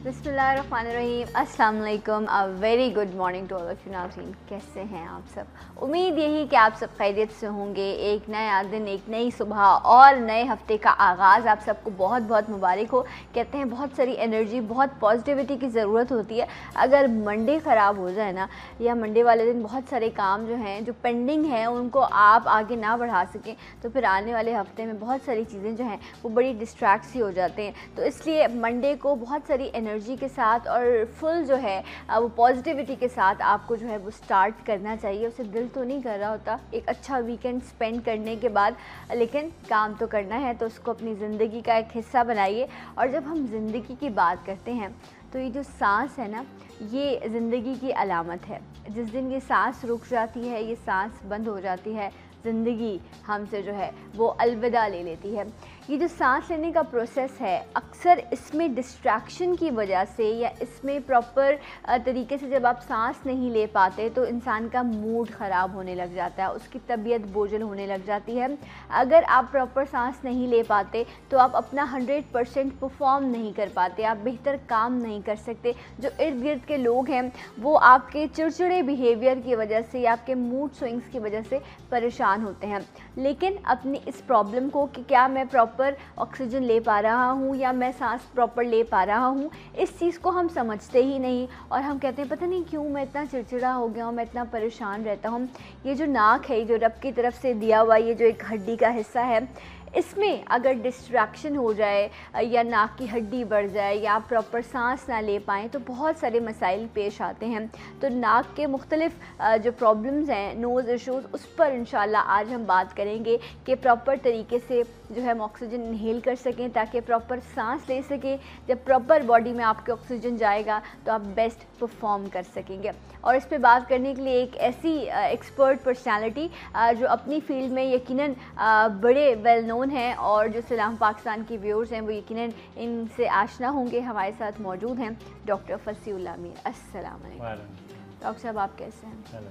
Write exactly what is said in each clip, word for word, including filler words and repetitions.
बिस्मिल्लाहिर्रहमानिर्रहीम, अस्सलाम वालेकुम, a very good morning to all of you नाज़रीन। कैसे हैं आप सब? उम्मीद यही कि आप सब खैरियत से होंगे। एक नया दिन, एक नई सुबह और नए हफ्ते का आगाज़ आप सबको बहुत बहुत मुबारक हो। कहते हैं बहुत सारी एनर्जी, बहुत पॉजिटिविटी की ज़रूरत होती है। अगर मंडे ख़राब हो जाए ना, या मंडे वाले दिन बहुत सारे काम जो हैं, जो पेंडिंग हैं, उनको आप आगे ना बढ़ा सकें, तो फिर आने वाले हफ्ते में बहुत सारी चीज़ें जो हैं वो बड़ी डिस्ट्रैक्ट सी हो जाते हैं। तो इसलिए मंडे को बहुत सारी एनर्जी के साथ और फुल जो है वो पॉजिटिविटी के साथ आपको जो है वो स्टार्ट करना चाहिए। उसे दिल तो नहीं कर रहा होता एक अच्छा वीकेंड स्पेंड करने के बाद, लेकिन काम तो करना है, तो उसको अपनी ज़िंदगी का एक हिस्सा बनाइए। और जब हम ज़िंदगी की बात करते हैं तो ये जो सांस है ना, ये ज़िंदगी की अलामत है। जिस दिन ये सांस रुक जाती है, ये सांस बंद हो जाती है, ज़िंदगी हमसे जो है वो अलविदा ले लेती है। ये जो सांस लेने का प्रोसेस है, अक्सर इसमें डिस्ट्रैक्शन की वजह से या इसमें प्रॉपर तरीके से जब आप सांस नहीं ले पाते तो इंसान का मूड ख़राब होने लग जाता है, उसकी तबीयत बोझल होने लग जाती है। अगर आप प्रॉपर सांस नहीं ले पाते तो आप अपना हंड्रेड परसेंट परफॉर्म नहीं कर पाते, आप बेहतर काम नहीं कर सकते। जो इर्द गिर्द के लोग हैं वो आपके चिड़चिड़े बिहेवियर की वजह से या आपके मूड स्विंग्स की वजह से परेशान होते हैं। लेकिन अपनी इस प्रॉब्लम को कि क्या मैं प्रॉपर ऑक्सीजन ले पा रहा हूँ या मैं सांस प्रॉपर ले पा रहा हूँ, इस चीज़ को हम समझते ही नहीं। और हम कहते हैं पता नहीं क्यों मैं इतना चिड़चिड़ा हो गया हूँ, मैं इतना परेशान रहता हूँ। ये जो नाक है, जो रब की तरफ से दिया हुआ ये जो एक हड्डी का हिस्सा है, इसमें अगर डिस्ट्रैक्शन हो जाए या नाक की हड्डी बढ़ जाए या आप प्रॉपर सांस ना ले पाएँ तो बहुत सारे मसाइल पेश आते हैं। तो नाक के मुख्तलिफ जो प्रॉब्लम्स हैं, नोज़ इशूज़, उस पर इंशाल्लाह आज हम बात करेंगे कि प्रॉपर तरीके से जो है हम ऑक्सीजन इनहेल कर सकें ताकि प्रॉपर सांस ले सकें। जब प्रॉपर बॉडी में आपके ऑक्सीजन जाएगा तो आप बेस्ट परफॉर्म कर सकेंगे। और इस पे बात करने के लिए एक ऐसी एक्सपर्ट पर्सनालिटी जो अपनी फील्ड में यकीनन बड़े वेल नोन हैं और जो सलाम पाकिस्तान की व्यूअर्स हैं वो यकीनन इनसे आशना होंगे, हमारे साथ मौजूद हैं डॉक्टर फसीउल्लाह मीर। अस्सलाम वालेकुम डॉक्टर साहब, आप कैसे हैं?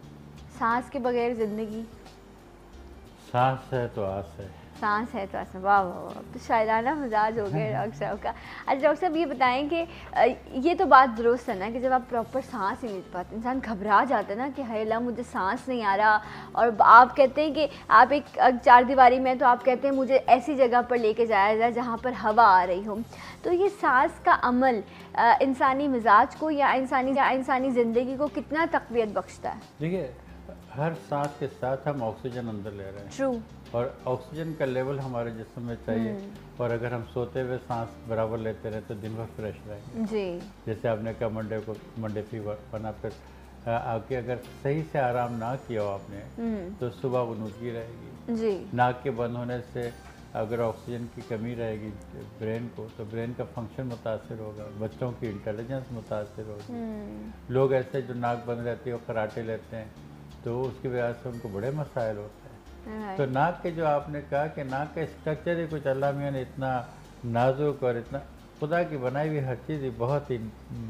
सांस के बगैर ज़िंदगी? सांस है तो आस है, सांस है तो आसमान। वाह वाह वाह, तो शायराना मिजाज हो गया डॉक्टर साहब का। अच्छा डॉक्टर साहब, ये बताएं कि ये तो बात दुरुस्त है ना कि जब आप प्रॉपर सांस ही नहीं ले पाते, इंसान घबरा जाता है ना कि हाय अल्लाह मुझे सांस नहीं आ रहा। और आप कहते हैं कि आप एक चार दीवारी में, तो आप कहते हैं मुझे ऐसी जगह पर लेके जाया जाए जहाँ पर हवा आ रही हो। तो ये सांस का अमल इंसानी मिजाज को या इंसानी या इंसानी ज़िंदगी को कितना तक़वियत बख्शता है? देखिए, हर सांस के साथ हम ऑक्सीजन अंदर ले रहे हैं। ट्रू। और ऑक्सीजन का लेवल हमारे जिस्म में चाहिए। और अगर हम सोते हुए सांस बराबर लेते रहे तो दिन भर फ्रेश रहेंगे जी। जैसे आपने कहा मंडे को मंडे फीवर बना, फिर आके अगर सही से आराम ना किया हो आपने तो सुबह वनूदगी रहेगी जी। नाक के बंद होने से अगर ऑक्सीजन की कमी रहेगी ब्रेन को तो ब्रेन का फंक्शन मुतासर होगा, बच्चों की इंटेलिजेंस मुतासर होगी। लोग ऐसे जो नाक बंद रहती है और कराटे लेते हैं तो उसकी वजह से उनको बड़े मसाइल होते हैं। तो नाक के जो आपने कहा कि नाक का स्ट्रक्चर ही कुछ अल्लाह मियां ने इतना नाजुक और इतना खुदा की बनाई हुई हर चीज़ बहुत ही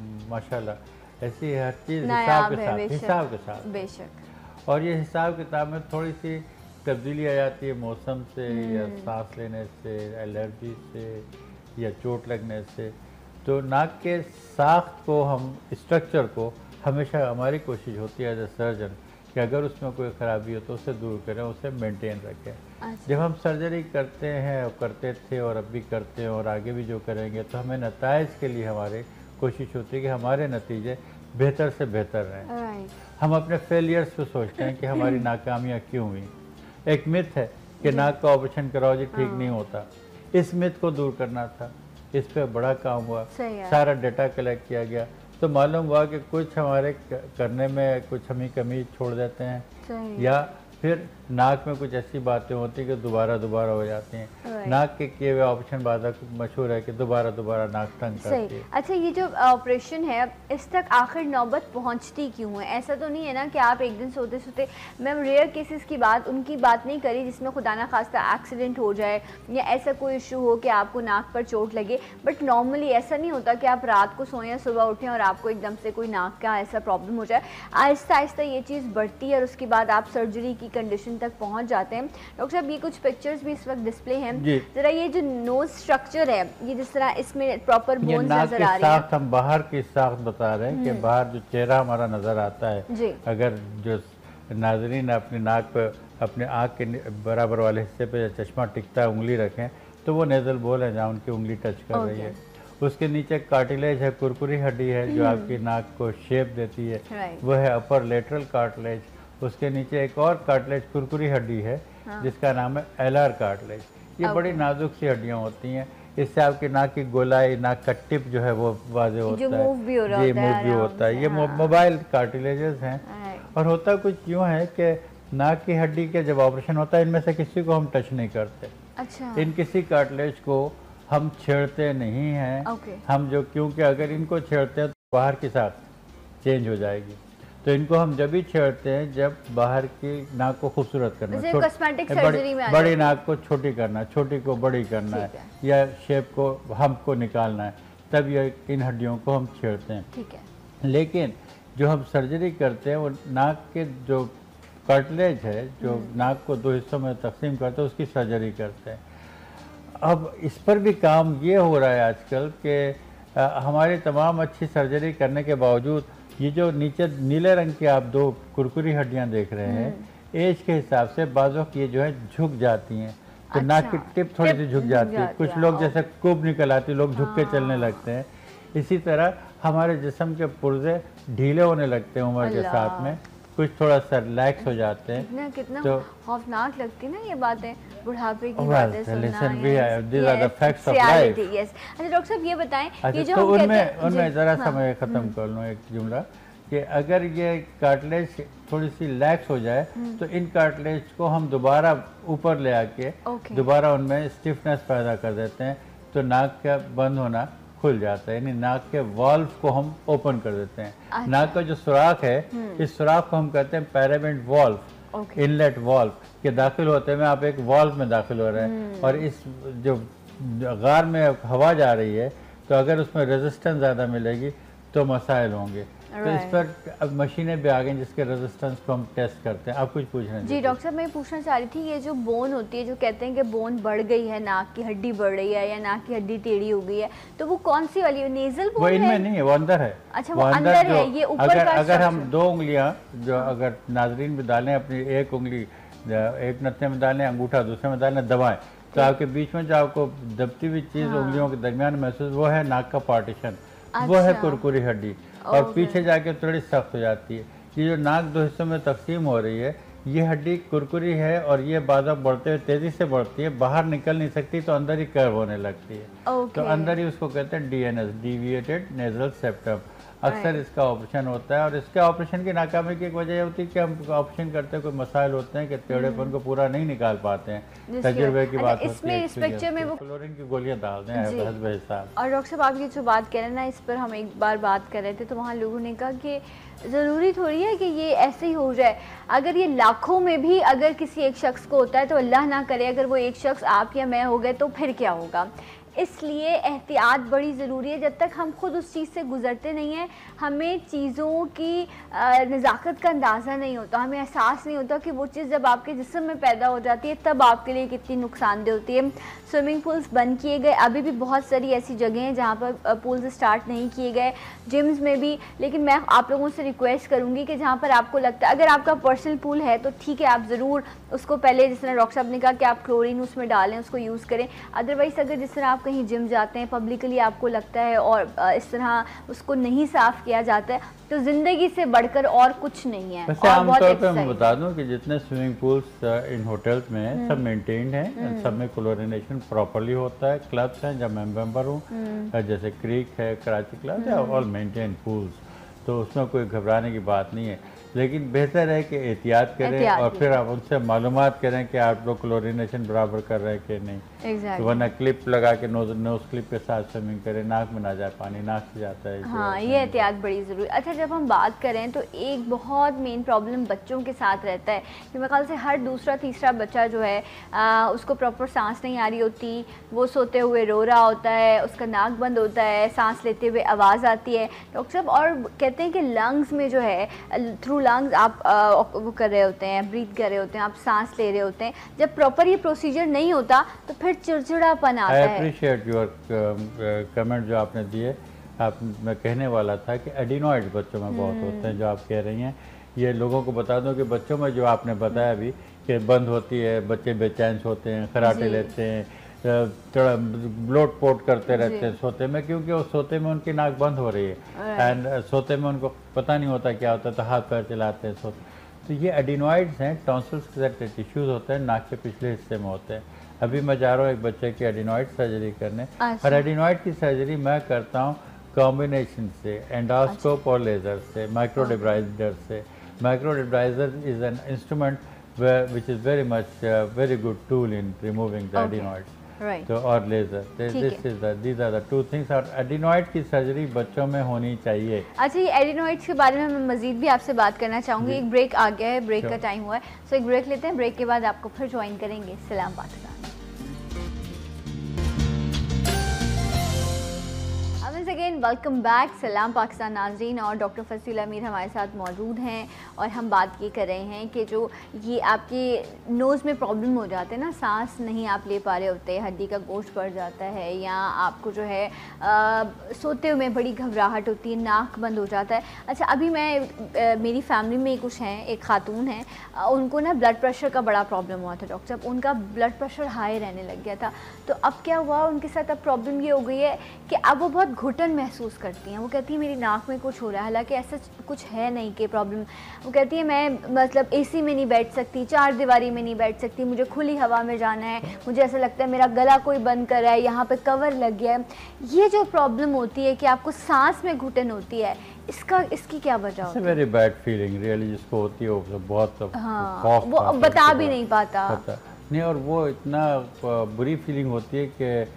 माशाल्लाह ऐसी हर चीज़ हिसाब के साथ हिसाब के साथ बेशक। और ये हिसाब किताब में थोड़ी सी तब्दीली आ जाती है मौसम से या सांस लेने से, एलर्जी से या चोट लगने से। तो नाक के साख्त को हम स्ट्रक्चर को हमेशा हमारी कोशिश होती है एज ए सर्जन कि अगर उसमें कोई ख़राबी हो तो उसे दूर करें, उसे मेंटेन रखें। अच्छा। जब हम सर्जरी करते हैं और करते थे और अब भी करते हैं और आगे भी जो करेंगे तो हमें नताइज के लिए हमारी कोशिश होती है कि हमारे नतीजे बेहतर से बेहतर रहें। हम अपने फेलियर्स पे सोचते हैं कि हमारी नाकामियाँ क्यों हुई। एक मिथ है कि नाक का ऑपरेशन कराओ जी ठीक नहीं होता, इस मिथ को दूर करना था। इस पर बड़ा काम हुआ, सारा डेटा कलेक्ट किया गया तो मालूम हुआ कि कुछ हमारे करने में कुछ हम ही कमी छोड़ देते हैं या फिर नाक में कुछ ऐसी बातें होती हैं कि दोबारा दोबारा हो जाती हैं। नाक के किए हुए ऑपरेशन बाद मशहूर है कि दोबारा दोबारा नाक तंग करती है। अच्छा, ये जो ऑपरेशन है इस तक आखिर नौबत पहुंचती क्यों है? ऐसा तो नहीं है ना कि आप एक दिन सोते सोते, मैं रेयर केसेस की बात उनकी बात नहीं करी जिसमें खुदा ना खास्ता एक्सीडेंट हो जाए या ऐसा कोई इशू हो कि आपको नाक पर चोट लगे, बट नॉर्मली ऐसा नहीं होता कि आप रात को सोएं सुबह उठें और आपको एकदम से कोई नाक का ऐसा प्रॉब्लम हो जाए। आहिस्ता आहिस्ता ये चीज़ बढ़ती है और उसके बाद आप सर्जरी की कंडीशन ऑक्सीजन तक पहुंच जाते हैं। डॉक्टर साहब ये कुछ पिक्चर्स भी इस वक्त डिस्प्ले हैं, जरा ये जो नोज स्ट्रक्चर है ये जिस तरह इसमें प्रॉपर बोन्स नजर आ रही है। हम बाहर की साख्त बता रहे हैं कि बाहर जो चेहरा हमारा नजर आता है, अगर जो नाजरीन अपनी नाक पे अपने आँख के बराबर वाले हिस्से पे चश्मा टिकता है उंगली रखें तो वो नेजल बोल है जहाँ उनकी उंगली टच कर रही है। उसके नीचे कार्टिलेज है, कुरकुरी हड्डी है जो आपकी नाक को शेप देती है, वो है अपर लेटरल कार्टिलेज। उसके नीचे एक और कार्टिलेज कुरकुरी हड्डी है जिसका नाम है एलआर कार्टिलेज। ये बड़ी नाजुक सी हड्डियाँ होती हैं, इससे आपकी नाक की गोलाई, नाक का टिप जो है वो वाजे होता है, मूव भी हो रहा जी मूव भी होता है। ये मोबाइल कार्टिलेजेस हैं और होता कुछ यूँ है कि नाक की हड्डी के जब ऑपरेशन होता है इनमें से किसी को हम टच नहीं करते। अच्छा। इन किसी कार्टिलेज को हम छेड़ते नहीं हैं। okay. हम जो क्योंकि अगर इनको छेड़ते हैं तो बाहर की साख चेंज हो जाएगी, तो इनको हम जब भी छेड़ते हैं जब बाहर की नाक को खूबसूरत करना, बड़ी, बड़ी नाक को छोटी करना, छोटी को बड़ी करना है, है या शेप को हम को निकालना है, तब ये इन हड्डियों को हम छेड़ते हैं। ठीक है। लेकिन जो हम सर्जरी करते हैं वो नाक के जो कार्टिलेज है जो नाक को दो हिस्सों में तकसीम करते हैं उसकी सर्जरी करते हैं। अब इस पर भी काम ये हो रहा है आजकल कि हमारी तमाम अच्छी सर्जरी करने के बावजूद ये जो नीचे नीले रंग की आप दो कुरकुरी हड्डियां देख रहे हैं, एज के हिसाब से बाजों की ये जो है झुक जाती हैं, तो अच्छा, नाक की टिप थोड़ी सी झुक जाती है। कुछ लोग जैसे कुब निकल आती, लोग झुक के चलने लगते हैं। इसी तरह हमारे जिस्म के पुर्जे ढीले होने लगते हैं उम्र के साथ में, कुछ थोड़ा सा रिलैक्स हो जाते हैं। कितना कितना तो खौफनाक लगती है ना ये बातें, बुढ़ापे की बातें सुनना। अच्छा डॉक्टर साहब ये बताएं, ये जो तो उनमें उनमें ज़रा सा मैं ख़त्म कर लूँ एक जुमला कि अगर ये कार्टिलेज थोड़ी सी लैक्स हो जाए तो इन कार्टिलेज को हम दोबारा ऊपर ले आके दोबारा उनमें स्टिफनेस पैदा कर देते हैं, तो नाक का बंद होना खुल जाता है, यानी नाक के वाल्व को हम ओपन कर देते हैं। अच्छा। नाक का जो सुराख है इस सुराख को हम कहते हैं पैरावेंट वाल्व, इनलेट वाल्व के दाखिल होते में आप एक वाल्व में दाखिल हो रहे हैं और इस जो गार में हवा जा रही है तो अगर उसमें रेजिस्टेंस ज़्यादा मिलेगी तो मसाइल होंगे। तो इस पर अब मशीनें भी आ गई जिसके रेजिस्टेंस को हम टेस्ट करते हैं। आप कुछ पूछ रहे हैं? जी डॉक्टर साहब मैं पूछना चाह रही थी, ये जो बोन होती है जो कहते हैं कि बोन बढ़ गई है, नाक की हड्डी बढ़ रही है या नाक की हड्डी टेढ़ी हो गई है, तो वो कौन सी वाली है? Nasal bone? वो इनमें नहीं है, वो अंदर है। अच्छा वो अंदर है, ये ऊपर अगर का अगर हम दो उंगलियां जो अगर नाजरीन में डालें, अपनी एक उंगली एक नत्थे में डालें, अंगूठा दूसरे में डालें, दबाएं तो आपके बीच में जो आपको दबती हुई चीज उंगलियों के दरमियान महसूस, वो है नाक का पार्टीशन, वो है कुरकुरी हड्डी और पीछे जाके थोड़ी सख्त हो जाती है। ये जो नाक दो हिस्सों में तकसीम हो रही है ये हड्डी कुरकुरी है और ये बाधा बढ़ते हुए तेजी से बढ़ती है, बाहर निकल नहीं सकती तो अंदर ही कर्व होने लगती है। तो अंदर ही उसको कहते हैं डीएनएस, डिविएटेड नेजल सेप्टम। अक्सर इसका ऑपरेशन होता है और इसके ऑपरेशन की नाकामी की एक वजह होती है कि हम ऑपरेशन करते हैं कोई मसाइल होते हैं कि टेढ़ेपन को पूरा नहीं निकाल पाते हैं, तजुर्बे की बात होती है। इस पिक्चर में वो क्लोरीन की गोलियां डाल दें हस्ब हिसाब। और डॉक्टर साहब आप ये जो बात कह रहे हैं ना, इस पर हम एक बार बात कर रहे थे तो वहाँ लोगों ने कहा कि ज़रूरी थोड़ी है कि ये ऐसे ही हो जाए। अगर ये लाखों में भी अगर किसी एक शख्स को होता है तो अल्लाह ना करे अगर वो एक शख्स आप या मैं हो गए तो फिर क्या होगा। इसलिए एहतियात बड़ी ज़रूरी है। जब तक हम खुद उस चीज़ से गुज़रते नहीं हैं हमें चीज़ों की नज़ाकत का अंदाज़ा नहीं होता, हमें एहसास नहीं होता कि वो चीज़ जब आपके जिस्म में पैदा हो जाती है तब आपके लिए कितनी नुकसानदेह होती है। स्विमिंग पूल्स बंद किए गए, अभी भी बहुत सारी ऐसी जगह हैं जहाँ पर पूल्स स्टार्ट नहीं किए गए, जिम्स में भी। लेकिन मैं आप लोगों से रिक्वेस्ट करूँगी कि जहाँ पर आपको लगता है अगर आपका पर्सनल पूल है तो ठीक है, आप ज़रूर उसको पहले जिस तरह डॉक्टर साहब ने कहा कि आप क्लोरीन उसमें डालें, उसको यूज़ करें। अदरवाइज़ अगर जिस तरह आप कहीं जिम जाते हैं पब्लिकली आपको लगता है और इस तरह उसको नहीं साफ़ किया जाता है तो ज़िंदगी से बढ़कर और कुछ नहीं है। वैसे आमतौर पर मैं बता दूं कि जितने स्विमिंग पूल्स इन होटल्स में हैं सब मेंटेन्ड हैं, सब में क्लोरिनेशन प्रॉपर्ली होता है। क्लब्स हैं जब मैं मेंबर हूँ, जैसे क्रीक है, कराची क्लब है, ऑल मेंटेन पूल्स, तो उसमें कोई घबराने की बात नहीं है। लेकिन बेहतर है कि एहतियात करें और फिर आप उनसे मालूमात करें कि आप लोग क्लोरिनेशन बराबर कर रहे हैं कि नहीं। exactly. तो वरना क्लिप लगा के नोज नोज क्लिप के साथ स्विमिंग करें, नाक में ना जाए पानी, नाक से जाता है। हाँ ये एहतियात बड़ी ज़रूरी। अच्छा जब हम बात करें तो एक बहुत मेन प्रॉब्लम बच्चों के साथ रहता है कि मेरे ख्याल से हर दूसरा तीसरा बच्चा जो है आ, उसको प्रॉपर सांस नहीं आ रही होती, वो सोते हुए रो रहा होता है, उसका नाक बंद होता है, सांस लेते हुए आवाज़ आती है डॉक्टर साहब। और कहते हैं कि लंग्स में जो है थ्रू लंग्स आप आ, वो कर रहे होते हैं, ब्रीथ कर रहे होते हैं, आप सांस ले रहे होते हैं, जब प्रॉपर ये प्रोसीजर नहीं होता तो फिर चिड़चिड़ापन आता है। आई अप्रिशिएट योर कमेंट जो आपने दिए। आप मैं कहने वाला था कि एडिनॉइड बच्चों में बहुत होते हैं जो आप कह रही हैं। ये लोगों को बता दूं कि बच्चों में जो आपने बताया अभी कि बंद होती है, बच्चे बेचैन होते हैं, खराटे लेते हैं, थोड़ा ब्लोट पोट करते रहते हैं सोते में, क्योंकि वो सोते में उनकी नाक बंद हो रही है एंड सोते में उनको पता नहीं होता क्या होता है, तो हाथ पैर चलाते हैं सोते। तो ये एडिनॉइड्स हैं, टॉन्सिल्स के साथ टिश्यूज़ होते हैं, नाक के पिछले हिस्से में होते हैं। अभी मैं जा रहा हूँ एक बच्चे की एडिनॉइड सर्जरी करने, और एडिनॉइड की सर्जरी मैं करता हूँ कॉम्बिनेशन से, एंडोस्कोप और लेज़र से, माइक्रोडिब्राइजर से। Microdebrider is an instrument which is very much uh, very good tool in removing the okay. adenoids. Right. तो और लेजर, this is the these are the two things। और एडिनॉइड की surgery बच्चों में होनी चाहिए। अच्छा, ये एडिनॉइड्स के बारे में मैं मजीद भी आपसे बात करना चाहूँगी। एक ब्रेक आ गया है, ब्रेक का टाइम हुआ है, सो एक ब्रेक लेते हैं, ब्रेक के बाद आपको फिर ज्वाइन करेंगे सलाम पाकिस्तान। अगेन वेलकम बैक, सलाम पाकिस्तान नाज़रीन, और डॉक्टर फसील अमीर हमारे साथ मौजूद हैं और हम बात ये कर रहे हैं कि जो ये आपके नोज़ में प्रॉब्लम हो जाते हैं ना, सांस नहीं आप ले पा रहे होते, हड्डी का गोश्त बढ़ जाता है, या आपको जो है आ, सोते हुए बड़ी घबराहट होती है, नाक बंद हो जाता है। अच्छा, अभी मैं आ, मेरी फैमिली में कुछ हैं, एक खातून हैं, उनको ना ब्लड प्रेशर का बड़ा प्रॉब्लम हुआ था डॉक्टर साहब, उनका ब्लड प्रेशर हाई रहने लग गया था। तो अब क्या हुआ उनके साथ, अब प्रॉब्लम ये हो गई है कि अब वो बहुत घुटन महसूस करती हैं। वो कहती है मेरी नाक में कुछ हो रहा है, हालांकि ऐसा कुछ है नहीं कि प्रॉब्लम। वो कहती है मैं मतलब एसी में नहीं बैठ सकती, चार दीवारी में नहीं बैठ सकती, मुझे खुली हवा में जाना है, मुझे ऐसा लगता है मेरा गला कोई बंद कर रहा है, यहाँ पे कवर लग गया है। ये जो प्रॉब्लम होती है कि आपको सांस में घुटन होती है, इसका इसकी क्या वजह होती है? वेरी बैड फीलिंग रियली जिसको होती है वो बहुत, हाँ, वो बता भी नहीं पाता नहीं, और वो इतना बुरी फीलिंग होती है कि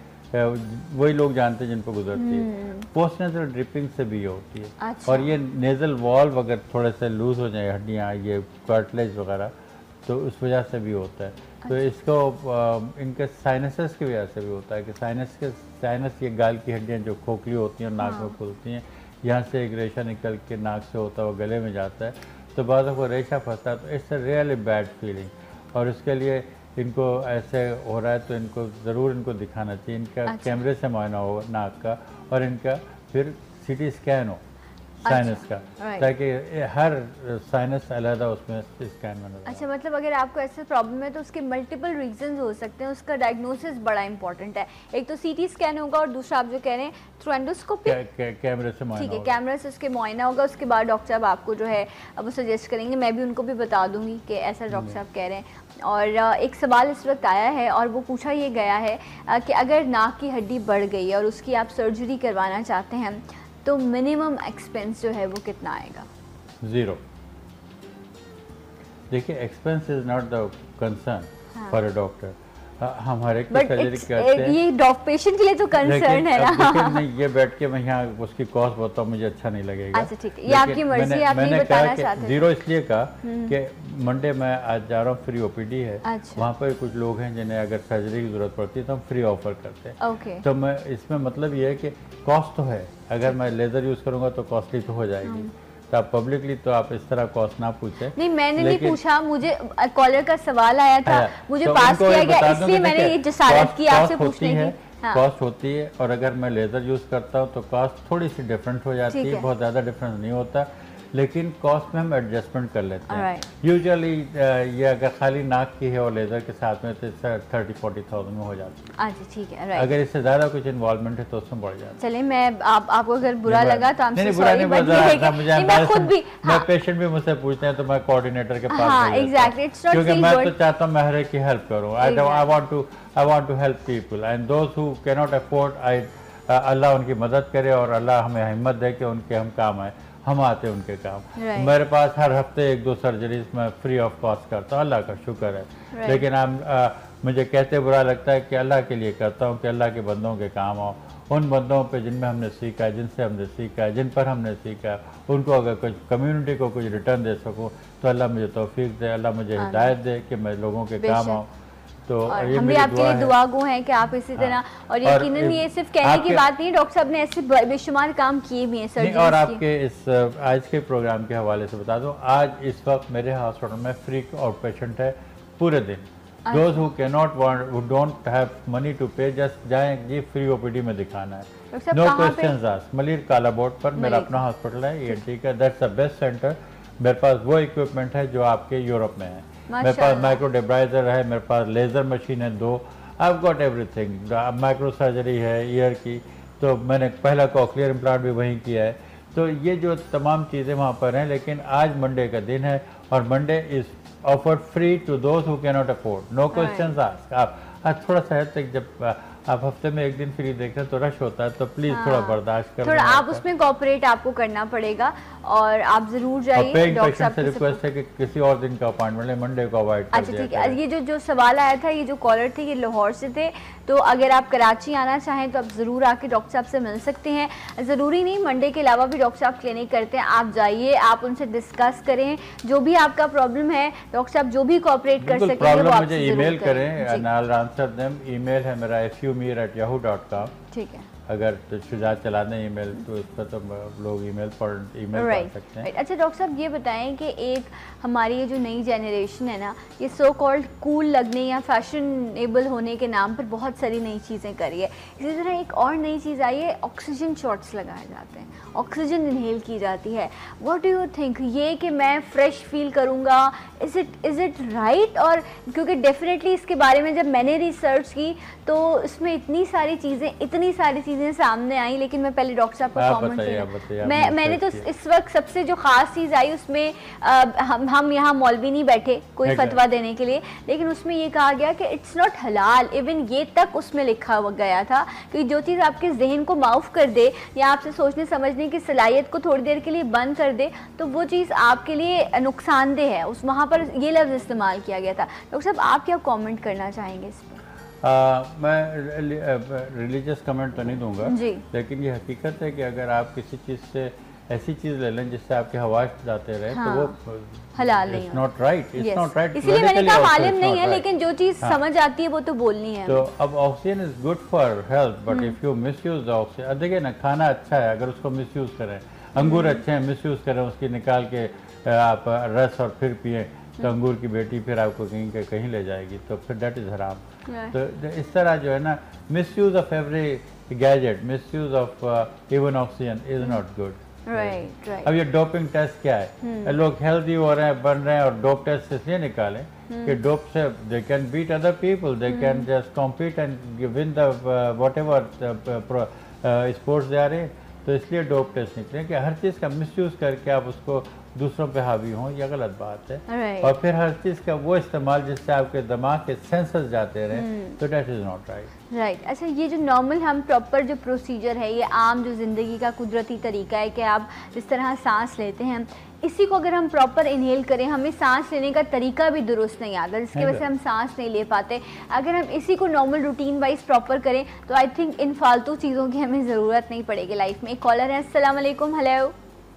वही लोग जानते हैं जिनको गुजरती है। पोस्ट नेजल ड्रिपिंग से भी होती है। अच्छा। और ये नेजल वॉल्व अगर थोड़े से लूज हो जाए, हड्डियाँ, ये कार्टिलेज वगैरह, तो उस वजह से भी होता है। अच्छा। तो इसको इनके साइनसेस की वजह से भी होता है कि साइनस के साइनस ये गाल की हड्डियाँ जो खोखली होती हैं और नाक हाँ। में खुलती हैं, यहाँ से एक रेशा निकल के नाक से होता है, वो गले में जाता है, तो बाद को रेशा फंसता है, तो it's a really bad feeling. और इसके लिए इनको ऐसे हो रहा है तो इनको ज़रूर इनको दिखाना चाहिए, इनका अच्छा। कैमरे से मुआयना हो नाक का, और इनका फिर सीटी स्कैन हो साइनस का, ताकि हर साइनस अलग उसमें स्कैन में नजर। अच्छा, मतलब अगर आपको ऐसे प्रॉब्लम है तो उसके मल्टीपल रीजंस हो सकते हैं, उसका डायग्नोसिस बड़ा इंपॉर्टेंट है। एक तो सीटी स्कैन होगा, और दूसरा आप जो कह रहे हैं थ्रू एंडोस्कोपी, कैमरे से मुआयना। ठीक है, कैमरे से उसके मुआयना होगा, उसके बाद डॉक्टर साहब आपको जो है अब वो सजेस्ट करेंगे। मैं भी उनको भी बता दूंगी कि ऐसा डॉक्टर साहब कह रहे हैं। और एक सवाल इस वक्त आया है और वो पूछा ये गया है कि अगर नाक की हड्डी बढ़ गई है और उसकी आप सर्जरी करवाना चाहते हैं तो मिनिमम एक्सपेंस जो है वो कितना आएगा? ज़ीरो। देखिए, expense is not the concern for a doctor. हम हर एक की सर्जरी करते हैं, ये डॉक्टर पेशेंट के लिए तो कंसर्न है ना। नहीं, ये बैठ के मैं यहाँ उसकी कॉस्ट बताऊँ मुझे अच्छा नहीं लगेगा। अच्छा, ठीक है, ये आपकी मर्जी, आप नहीं बताना चाहते। जीरो इसलिए कहा कि मंडे में आज जा रहा हूँ, फ्री ओपीडी है। अच्छा। वहाँ पर कुछ लोग हैं जिन्हें अगर सर्जरी की जरूरत पड़ती है तो हम फ्री ऑफर करते हैं। ओके। तो मैं इसमें मतलब ये है कि कॉस्ट तो है, अगर मैं लेज़र यूज़ करूँगा तो कॉस्टली तो हो जाएगी, तो आप पब्लिकली तो आप इस तरह कॉस्ट ना पूछे। नहीं, मैंने नहीं पूछा, मुझे कॉलर का सवाल आया था, मुझे तो पास किया गया, इसलिए मैंने ये जसारत की आपसे पूछने की। हाँ। कॉस्ट होती है, और अगर मैं लेज़र यूज़ करता हूँ तो कॉस्ट थोड़ी सी डिफरेंट हो जाती है, बहुत ज़्यादा डिफरेंस नहीं होता, लेकिन कॉस्ट में हम एडजस्टमेंट कर लेते हैं। यूजुअली ये अगर खाली नाक की है और लेज़र के साथ में तो थर्टी फोर्टी थाउजेंड में हो जाती है। अच्छा, ठीक है। अगर इससे ज़्यादा कुछ इन्वॉल्वमेंट है तो उसमें बढ़ जाता है। चलिए, मैं आप आपको अगर बुरा लगा तो नहीं, बुरा नहीं, मैं खुद भी मैं पेशेंट भी मुझसे पूछते हैं तो मैं कोऑर्डिनेटर के पास, क्योंकि मैं तो चाहता हूँ मैं हर एक की हेल्प करूँ। I want to I want to help people and those who can not afford, I अल्लाह उनकी मदद करे और अल्लाह हमें हिम्मत दे कि उनके हम काम आए, हम आते हैं उनके काम। right. मेरे पास हर हफ्ते एक दो सर्जरीज मैं फ्री ऑफ कॉस्ट करता हूँ, अल्लाह का शुक्र है। right. लेकिन हम आ, मुझे कहते बुरा लगता है कि अल्लाह के लिए करता हूँ कि अल्लाह के बंदों के काम आओ, उन बंदों पे जिनमें हमने सीखा है, जिनसे हमने सीखा है, जिन पर हमने सीखा है, उनको अगर कुछ कम्युनिटी को कुछ रिटर्न दे सकूँ तो अल्लाह मुझे तौफीक दे, अल्लाह मुझे हिदायत दे कि मैं लोगों के काम आऊँ। तो हम भी आपके लिए दुआ गो हैं कि आप इसी तरह, और यकीनन ये सिर्फ कहने की बात नहीं, डॉक्टर साहब ने ऐसे बेशुमार काम किए भी हैं सर्जरी। और आपके इस आज के प्रोग्राम के हवाले से बता दूं, आज इस वक्त मेरे हॉस्पिटल में फ्री आउट पेशेंट है पूरे दिन। Those who cannot want, who don't have money to pay, just जाएं जी फ्री ओपीडी में दिखाना है। No questions asked. मलिर काला बोर्ड पर मेरा अपना हॉस्पिटल है, ई एन टी का, दैट्स द बेस्ट सेंटर। मेरे पास वो इक्विपमेंट है जो आपके यूरोप में है। मेरे पास माइक्रो डेब्राइजर है, मेरे पास लेज़र मशीन है दो, I have got everything. Microsurgery है ईयर की, तो मैंने पहला कॉक्लियर इम्प्लांट भी वहीं किया है। तो ये जो तमाम चीज़ें वहाँ पर हैं, लेकिन आज मंडे का दिन है और Monday is offered free to those who can not afford, no questions asked. आप आज थोड़ा सा है तक जब आप हफ्ते में एक दिन फ्री देख रहे हैं तो रश होता है, तो प्लीज हाँ, थोड़ा बर्दाश्त करें, थोड़ा आप उसमें कोऑपरेट आपको करना पड़ेगा और आप जरूर जाइए। डॉक्टर साहब से रिक्वेस्ट है कि किसी और दिन का अपॉइंटमेंट ले, मंडे को अवॉइड कर अच्छा ठीक है। ये जो जो सवाल आया था, ये जो कॉलर थे ये लाहौर से थे, तो अगर आप कराची आना चाहें तो आप ज़रूर आके डॉक्टर साहब से मिल सकते हैं। ज़रूरी नहीं, मंडे के अलावा भी डॉक्टर साहब क्लिनिक करते हैं, आप जाइए, आप उनसे डिस्कस करें जो भी आपका प्रॉब्लम है, डॉक्टर साहब जो भी कोऑपरेट कर सकेंगे वो मुझे ईमेल करें, नाल आंसर देम। ईमेल है मेरा F U Mir at Yahoo dot com. ठीक है, अगर तो शुजा चला दें ईमेल तो इस पर तो लोग ईमेल पर ईमेल right. कर सकते हैं। अच्छा डॉक्टर साहब ये बताएं कि एक हमारी ये जो नई जनरेशन है ना, ये सो कॉल्ड कूल लगने या फैशनेबल होने के नाम पर बहुत सारी नई चीज़ें करी है। इसी तरह एक और नई चीज़ आई है, ऑक्सीजन शॉट्स लगाए जाते हैं, ऑक्सीजन इनहेल की जाती है। व्हाट डू यू थिंक, ये कि मैं फ्रेश फील करूँगा, is it is it right? और क्योंकि डेफिनेटली इसके बारे में जब मैंने रिसर्च की तो इसमें इतनी सारी चीज़ें इतनी सारी चीज़ें सामने आई, लेकिन मैं पहले डॉक्टर साहब को कमेंट किया। मैं मैंने तो इस वक्त सबसे जो ख़ास चीज़ आई उसमें आ, हम हम यहाँ मौलवी नहीं बैठे कोई फतवा देने के लिए, लेकिन उसमें ये कहा गया कि इट्स नॉट हलाल। इवन ये तक उसमें लिखा गया था कि जो चीज़ आपके जहन को माफ़ कर दे या आपसे सोचने समझने की सलाहियत को थोड़ी देर के लिए बंद कर दे, तो वो चीज़ आपके लिए नुकसानदेह है। उस वहाँ पर ये लफ्ज़ इस्तेमाल किया गया था। डॉक्टर साहब आप क्या कॉमेंट करना चाहेंगे इस पर? आ, मैं रिलीजियस कमेंट तो नहीं दूंगा, लेकिन ये हकीकत है कि अगर आप किसी चीज़ से ऐसी चीज़ ले लें जिससे आपके हवास जाते रहे हाँ, तो वो हलाल नहीं, not right, it's not right. इसलिए मैंने कहा मालूम नहीं है, लेकिन जो चीज़ हाँ, समझ आती है वो तो बोलनी है। तो अब oxygen is good for health, but if you misuse the oxygen, देखिए ना, खाना अच्छा है अगर उसको मिस यूज़ करें, अंगूर अच्छे हैं मिस यूज़ करें, उसकी निकाल के आप रस और फिर पिए तो अंगूर की बेटी फिर आपको कहीं के कहीं ले जाएगी, तो फिर डेट इज़ हराम। तो इस तरह जो है ना, misuse of every gadget, misuse of even oxygen is not good. Right right. अब ये डोपिंग टेस्ट क्या है, लोग हेल्दी हो रहे हैं, बन रहे हैं, और डोप टेस्ट इसलिए निकालें कि डोप से they can beat other people, they can just compete and win the whatever sports they आ रहे हैं, तो इसलिए डोप टेस्ट निकले कि हर चीज़ का मिसयूज़ करके आप उसको दूसरों पे हावी हों, यह गलत बात है। right. और फिर हर चीज़ का वो इस्तेमाल जिससे आपके दिमाग के सेंसर्स जाते रहे, hmm. तो that is not right. Right. अच्छा, ये जो नॉर्मल हम प्रॉपर जो प्रोसीजर है, ये आम जो ज़िंदगी का कुदरती तरीका है कि आप जिस तरह सांस लेते हैं, इसी को अगर हम प्रॉपर इनहेल करें, हमें सांस लेने का तरीका भी दुरुस्त नहीं आता, जिसकी वजह से हम सांस नहीं ले पाते। अगर हम इसी को नॉर्मल रूटीन वाइज प्रॉपर करें तो आई थिंक इन फालतू चीज़ों की हमें ज़रूरत नहीं पड़ेगी लाइफ में। एक कॉलर है, अस्सलाम वालेकुम। Hello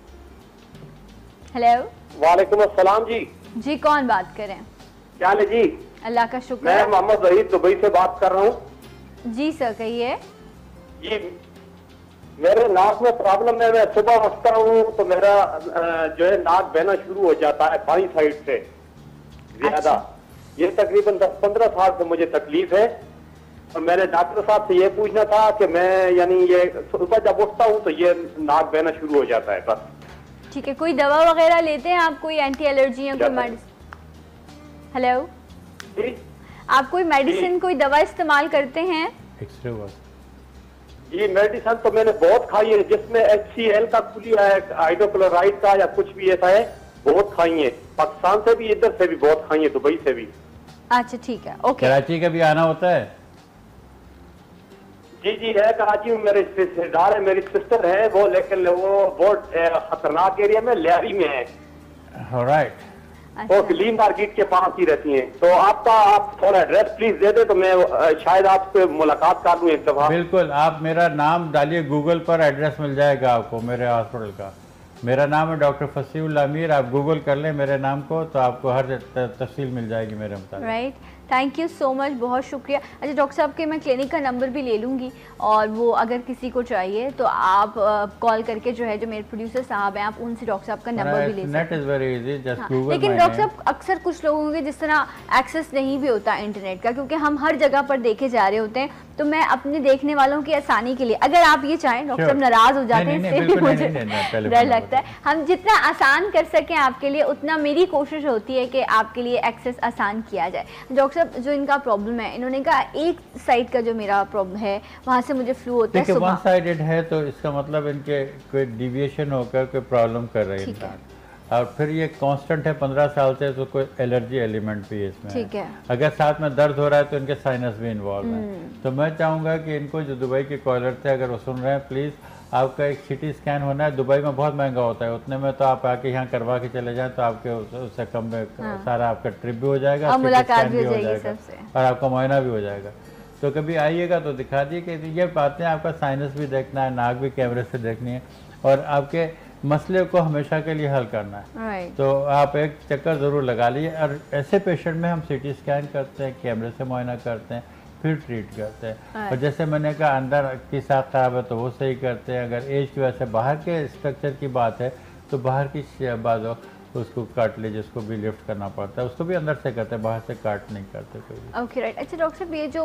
hello. वालेकुम अस्सलाम जी। जी कौन बात कर रहे हैं? क्या हाल है जी? अल्लाह का शुक्र। मैं मोहम्मद वहीद दुबई से बात कर रहा हूँ। जी सर कहिए। जी मेरे नाक में प्रॉब्लम है, मैं सुबह उठता हूँ तो मेरा जो है नाक बहना शुरू हो जाता है बाईं साइड से ज्यादा। अच्छा। ये तकरीबन दस पंद्रह साल से मुझे तकलीफ है, और मैंने डॉक्टर साहब से ये पूछना था कि मैं यानी ये सुबह जब उठता हूँ तो ये नाक बहना शुरू हो जाता है बस। ठीक है, कोई दवा वगैरह लेते हैं आप? कोई एंटी एलर्जी या कोई मेडिसिन? हेलो जी, आप कोई मेडिसिन कोई दवा इस्तेमाल करते हैं? जी मेडिसिन तो मैंने बहुत खाई है, जिसमें एच सी एल का खुलिया है, हाइड्रोक्लोराइड का या कुछ भी ऐसा है, बहुत खाई है। पाकिस्तान से भी, इधर से भी बहुत खाई है, दुबई से भी। अच्छा ठीक है, ओके। कराची का भी आना होता है? जी जी है, कराची में मेरे रिश्तेदार है, मेरी सिस्टर है वो, लेकिन वो बहुत खतरनाक एरिया में, लियारी में है। राइट। वो गली मार्केट के पास ही रहती हैं। तो आपका आप थोड़ा एड्रेस प्लीज दे दे तो मैं शायद आपसे मुलाकात कर लूँ एक दफा। बिल्कुल, आप मेरा नाम डालिए गूगल पर, एड्रेस मिल जाएगा आपको मेरे हॉस्पिटल का। मेरा नाम है डॉक्टर फसीउल्लाह मीर, आप गूगल कर लें मेरे नाम को तो आपको हर तफसील मिल जाएगी मेरे मुताबिक। Right. Thank you so much, बहुत शुक्रिया। अच्छा डॉक्टर साहब के मैं क्लिनिक का नंबर भी ले लूँगी और वो अगर किसी को चाहिए तो आप कॉल करके जो है, जो मेरे प्रोड्यूसर साहब हैं, आप उनसे डॉक्टर साहब का नंबर भी ले सकते हैं। हाँ, लेकिन डॉक्टर साहब अक्सर कुछ लोगों के जिस तरह एक्सेस नहीं भी होता इंटरनेट का, क्योंकि हम हर जगह पर देखे जा रहे होते हैं, तो मैं अपने देखने वालों की आसानी के लिए, अगर आप ये चाहें, डॉक्टर साहब नाराज हो जाते हैं इससे भी मुझे डर लगता है, हम जितना आसान कर सकें आपके लिए उतना मेरी कोशिश होती है कि आपके लिए एक्सेस आसान किया जाए। डॉक्टर साहब जो इनका प्रॉब्लम है, इन्होंने कहा एक साइड का जो मेरा प्रॉब्लम है वहाँ से मुझे फ्लू होता है सुबह। वन साइडेड है तो इसका मतलब इनके कोई डिविएशन होकर कोई प्रॉब्लम कर रही है, और फिर ये कांस्टेंट है पंद्रह साल से, तो कोई एलर्जी एलिमेंट भी है इसमें। ठीक है। अगर साथ में दर्द हो रहा है तो इनके साइनस भी इन्वॉल्व है। तो मैं चाहूँगा कि इनको जो दुबई के कॉलर थे, अगर वो सुन रहे हैं, प्लीज़ आपका एक सिटी स्कैन होना है। दुबई में बहुत महंगा होता है, उतने में तो आप आके यहाँ करवा के चले जाएं तो आपके उससे कम में हाँ। सारा आपका ट्रिप भी हो जाएगा, मुलाकात भी हो जाएगा और आपका मुआयना भी हो जाएगा। तो कभी आइएगा तो दिखा दिए कि ये बातें, आपका साइनस भी देखना है, नाक भी कैमरे से देखनी है और आपके मसले को हमेशा के लिए हल करना है। right. तो आप एक चक्कर ज़रूर लगा लीजिए। और ऐसे पेशेंट में हम सीटी स्कैन करते हैं, कैमरे से मुआयना करते हैं, फिर ट्रीट करते हैं। right. और जैसे मैंने कहा अंदर की साख खराब है तो वो सही करते हैं। अगर एज की वजह से बाहर के स्ट्रक्चर की बात है तो बाहर की बात उसको काट ले, जिसको भी लिफ्ट करना पड़ता है उसको भी अंदर से करते हैं, बाहर से काट नहीं करते कोई। Okay right. अच्छा डॉक्टर साहब, ये जो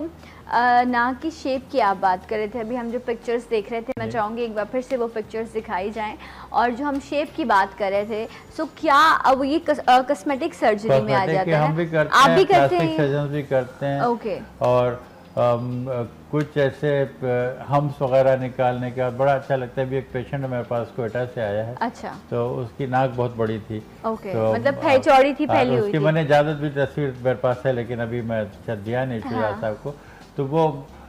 नाक की शेप की आप बात कर रहे थे, अभी हम जो पिक्चर्स देख रहे थे, मैं चाहूँगी एक बार फिर से वो पिक्चर्स दिखाई जाएं। और जो हम शेप की बात कर रहे थे, सो क्या अब ये कॉस्मेटिक सर्जरी में आ जाता है? हम भी करते आप हैं, भी करते हैं, सर्जन भी करते हैं। ओके। और Um, कुछ ऐसे हम्स वगैरह निकालने के बाद बड़ा अच्छा लगता है। भी एक पेशेंट मेरे पास कोयटा से आया है। अच्छा। तो उसकी नाक बहुत बड़ी थी। ओके। तो मतलब फै चौड़ी थी, फैली हुई उसकी थी। मैंने इजाज़त भी तस्वीर मेरे पास है, लेकिन अभी मैं दिया नहीं शुजा साहब को। तो वो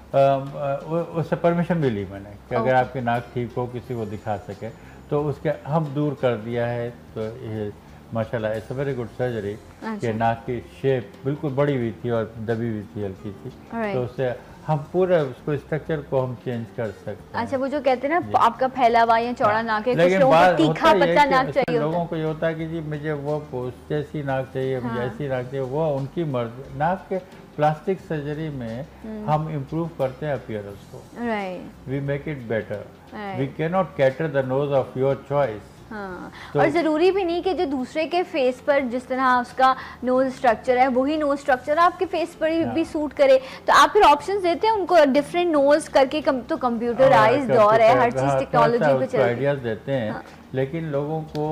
उससे परमिशन भी ली मैंने कि अगर आपकी नाक ठीक हो, किसी को दिखा सके, तो उसके हम दूर कर दिया है। तो ये माशाल्लाह it's a very good surgery. कि नाक की शेप बिल्कुल बड़ी हुई थी और दबी हुई थी हल्की सी, तो उससे हम पूरे उसको स्ट्रक्चर को हम चेंज कर सकते हैं। अच्छा, वो जो कहते हैं ना आपका फैला हुआ या चौड़ा नाक है, कुछ लोगों को तीखा पतला नाक चाहिए, लोगों को ये होता है कि जी मुझे वो जैसी नाक चाहिए, मुझे ऐसी नाक चाहिए, वो उनकी मर्जी। नाक के प्लास्टिक सर्जरी में हम इम्प्रूव करते हैं अपीयरेंस को, we make it better, we can not cater the nose of your choice. हाँ। तो और ज़रूरी भी नहीं कि जो दूसरे के फेस पर जिस तरह उसका नोज स्ट्रक्चर है वही नोज स्ट्रक्चर आपके फेस पर भी, भी सूट करे। तो आप फिर ऑप्शंस देते हैं उनको डिफरेंट नोज करके, कम, तो कंप्यूटराइज्ड दौर है, हर चीज़ टेक्नोलॉजी पे चल रही है। आइडियाज देते हैं। हाँ। लेकिन लोगों को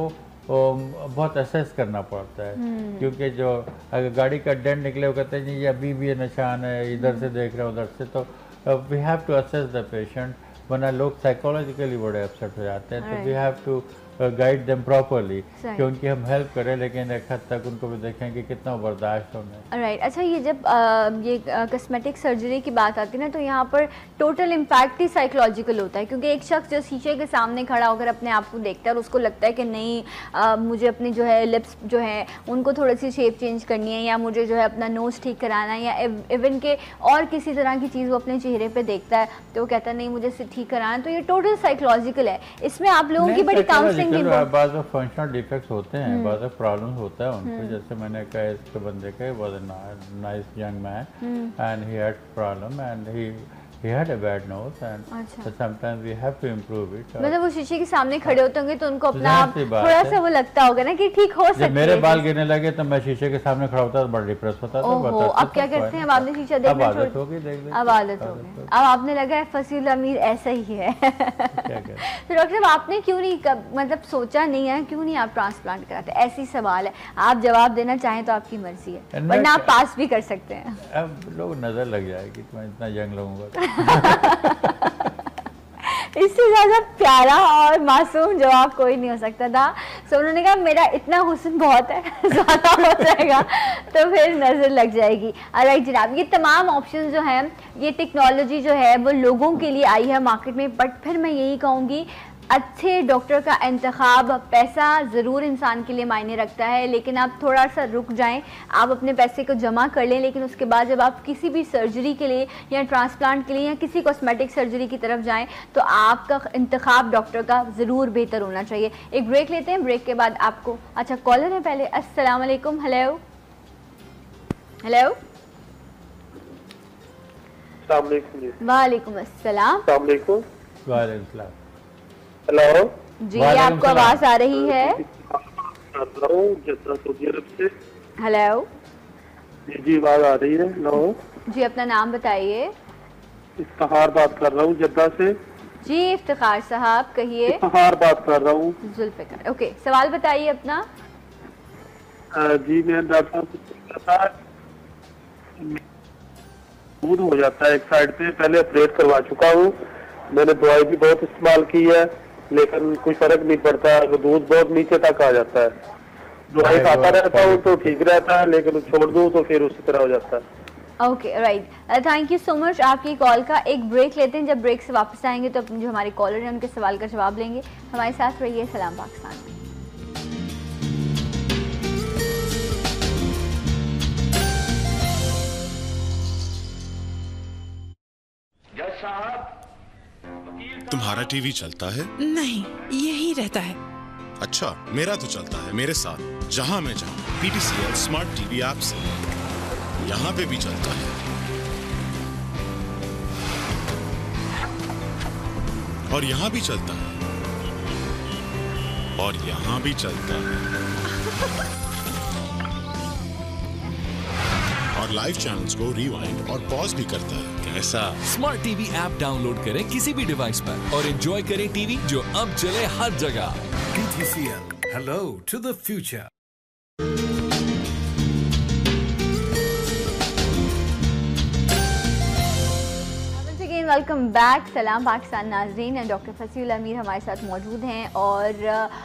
बहुत असेस करना पड़ता है, क्योंकि जो अगर गाड़ी का डेंट निकले वो कहते हैं ये अभी भी निशान है, इधर से देख रहे हैं उधर से, तो we have to assess the patient. वरना लोग साइकोलॉजिकली बड़े अपसेट हो जाते हैं। तो we have to guide them properly कि उनकी हम हेल्प करें, लेकिन एक हद तक उनको भी देखें कि कितना बर्दाश्त होना है। राइट। अच्छा, ये जब आ, ये कॉस्मेटिक सर्जरी की बात आती है ना, तो यहाँ पर टोटल इम्पैक्ट ही साइकोलॉजिकल होता है, क्योंकि एक शख्स जो शीशे के सामने खड़ा होकर अपने आप को देखता है और उसको लगता है कि नहीं आ, मुझे अपनी जो है लिप्स जो है उनको थोड़ी सी शेप चेंज करनी है, या मुझे जो है अपना नोज़ ठीक कराना है, या इवन के और किसी तरह की चीज़ वो अपने चेहरे पर देखता है तो वो कहता है नहीं मुझे ठीक कराना है। तो ये टोटल साइकोलॉजिकल है। इसमें आप लोगों की बड़ी काउंसलिंग बाद फंक्शनल डिफेक्ट्स होते हैं, बाद प्रॉब्लम्स होता है उनको। जैसे मैंने कहा इसके बंदे का was a nice young man and he had problem and he he had a bad nose and so sometimes we have to improve it। मतलब वो शीशे के सामने खड़े होते होंगे तो उनको अपना थोड़ा सा वो लगता होगा ना कि ठीक हो सकती है। जब मेरे बाल गिरने लगे तो मैं शीशे के सामने खड़ा होता था, बड़ा डिप्रेस होता था। ओहो, अब क्या करते हैं? अब आपने शीशा देखना छोड़ दिया, अब आदत हो गई, अब आपने लगा है फसील अमीर ऐसा ही है। तो डॉक्टर साहब आपने क्यों नहीं मतलब सोचा नहीं है, क्यों नहीं आप ट्रांसप्लांट कराते? ऐसी सवाल है, आप जवाब देना चाहें तो आपकी मर्जी है, वरना आप पास भी कर सकते हैं। अब लोग नजर लग जाएगी तो इतना यंग लोगों का। इससे ज़्यादा प्यारा और मासूम जवाब कोई नहीं हो सकता था। सो उन्होंने कहा मेरा इतना हुस्न बहुत है, ज़्यादा हो जाएगा तो फिर नज़र लग जाएगी। अलराइट जनाब, ये तमाम ऑप्शन जो हैं, ये टेक्नोलॉजी जो है वो लोगों के लिए आई है मार्केट में, बट फिर मैं यही कहूँगी अच्छे डॉक्टर का इंतखाब, पैसा ज़रूर इंसान के लिए मायने रखता है, लेकिन आप थोड़ा सा रुक जाएं, आप अपने पैसे को जमा कर लें, लेकिन उसके बाद जब आप किसी भी सर्जरी के लिए या ट्रांसप्लांट के लिए या किसी कॉस्मेटिक सर्जरी की तरफ जाएं तो आपका इंतखाब डॉक्टर का ज़रूर बेहतर होना चाहिए। एक ब्रेक लेते हैं, ब्रेक के बाद आपको अच्छा कॉलर है पहले। अस्सलाम वालेकुम। हेलो हेलो वालेकुम अस्सलाम। वालेकुम। हेलो जी, आपको आवाज आ रही है? हेलो जी जी आवाज आ रही है। हेलो जी, अपना नाम बताइए। इफ्तिखार बात कर रहा हूँ जद्दा से। जी इफ्तिखार साहब कहिए। इफ्तिखार बात कर रहा हूँ। जुल्फ़िकार, ओके, सवाल बताइए अपना। जी मैं डॉक्टर साहब दूध हो जाता है एक साइड पे, पहले ऑपरेट करवा चुका हूँ, मैंने दवाई भी बहुत इस्तेमाल की है लेकिन कोई फर्क नहीं पड़ता, वो दूध बहुत नीचे तक आ जाता है। दवाई खाता रहता हूँ तो ठीक रहता है लेकिन छोड़ दूँ तो फिर उसी तरह हो जाता है। Okay right, thank you so much आपकी कॉल का। एक ब्रेक लेते हैं, जब ब्रेक से वापस आएंगे तो जो हमारे कॉलर हैं उनके सवाल का जवाब लेंगे। हमारे साथ रहिए सलाम पाकिस्तान में। तुम्हारा टीवी चलता है? नहीं, यही रहता है। अच्छा, मेरा तो चलता है मेरे साथ जहां मैं जाऊं। पीटीसीएल स्मार्ट टीवी ऐप से यहाँ पे भी चलता है और यहाँ भी चलता है और यहाँ भी चलता है और लाइव चैनल्स को रिवाइंड और पॉज भी करता है। कैसा? स्मार्ट टीवी ऐप डाउनलोड करें किसी भी डिवाइस पर और एंजॉय करें टीवी जो अब चले हर जगह। PTCL, hello to the future. Welcome back. सलाम पाकिस्तान नाज़रीन, डॉक्टर फसील अमीर हमारे साथ मौजूद हैं और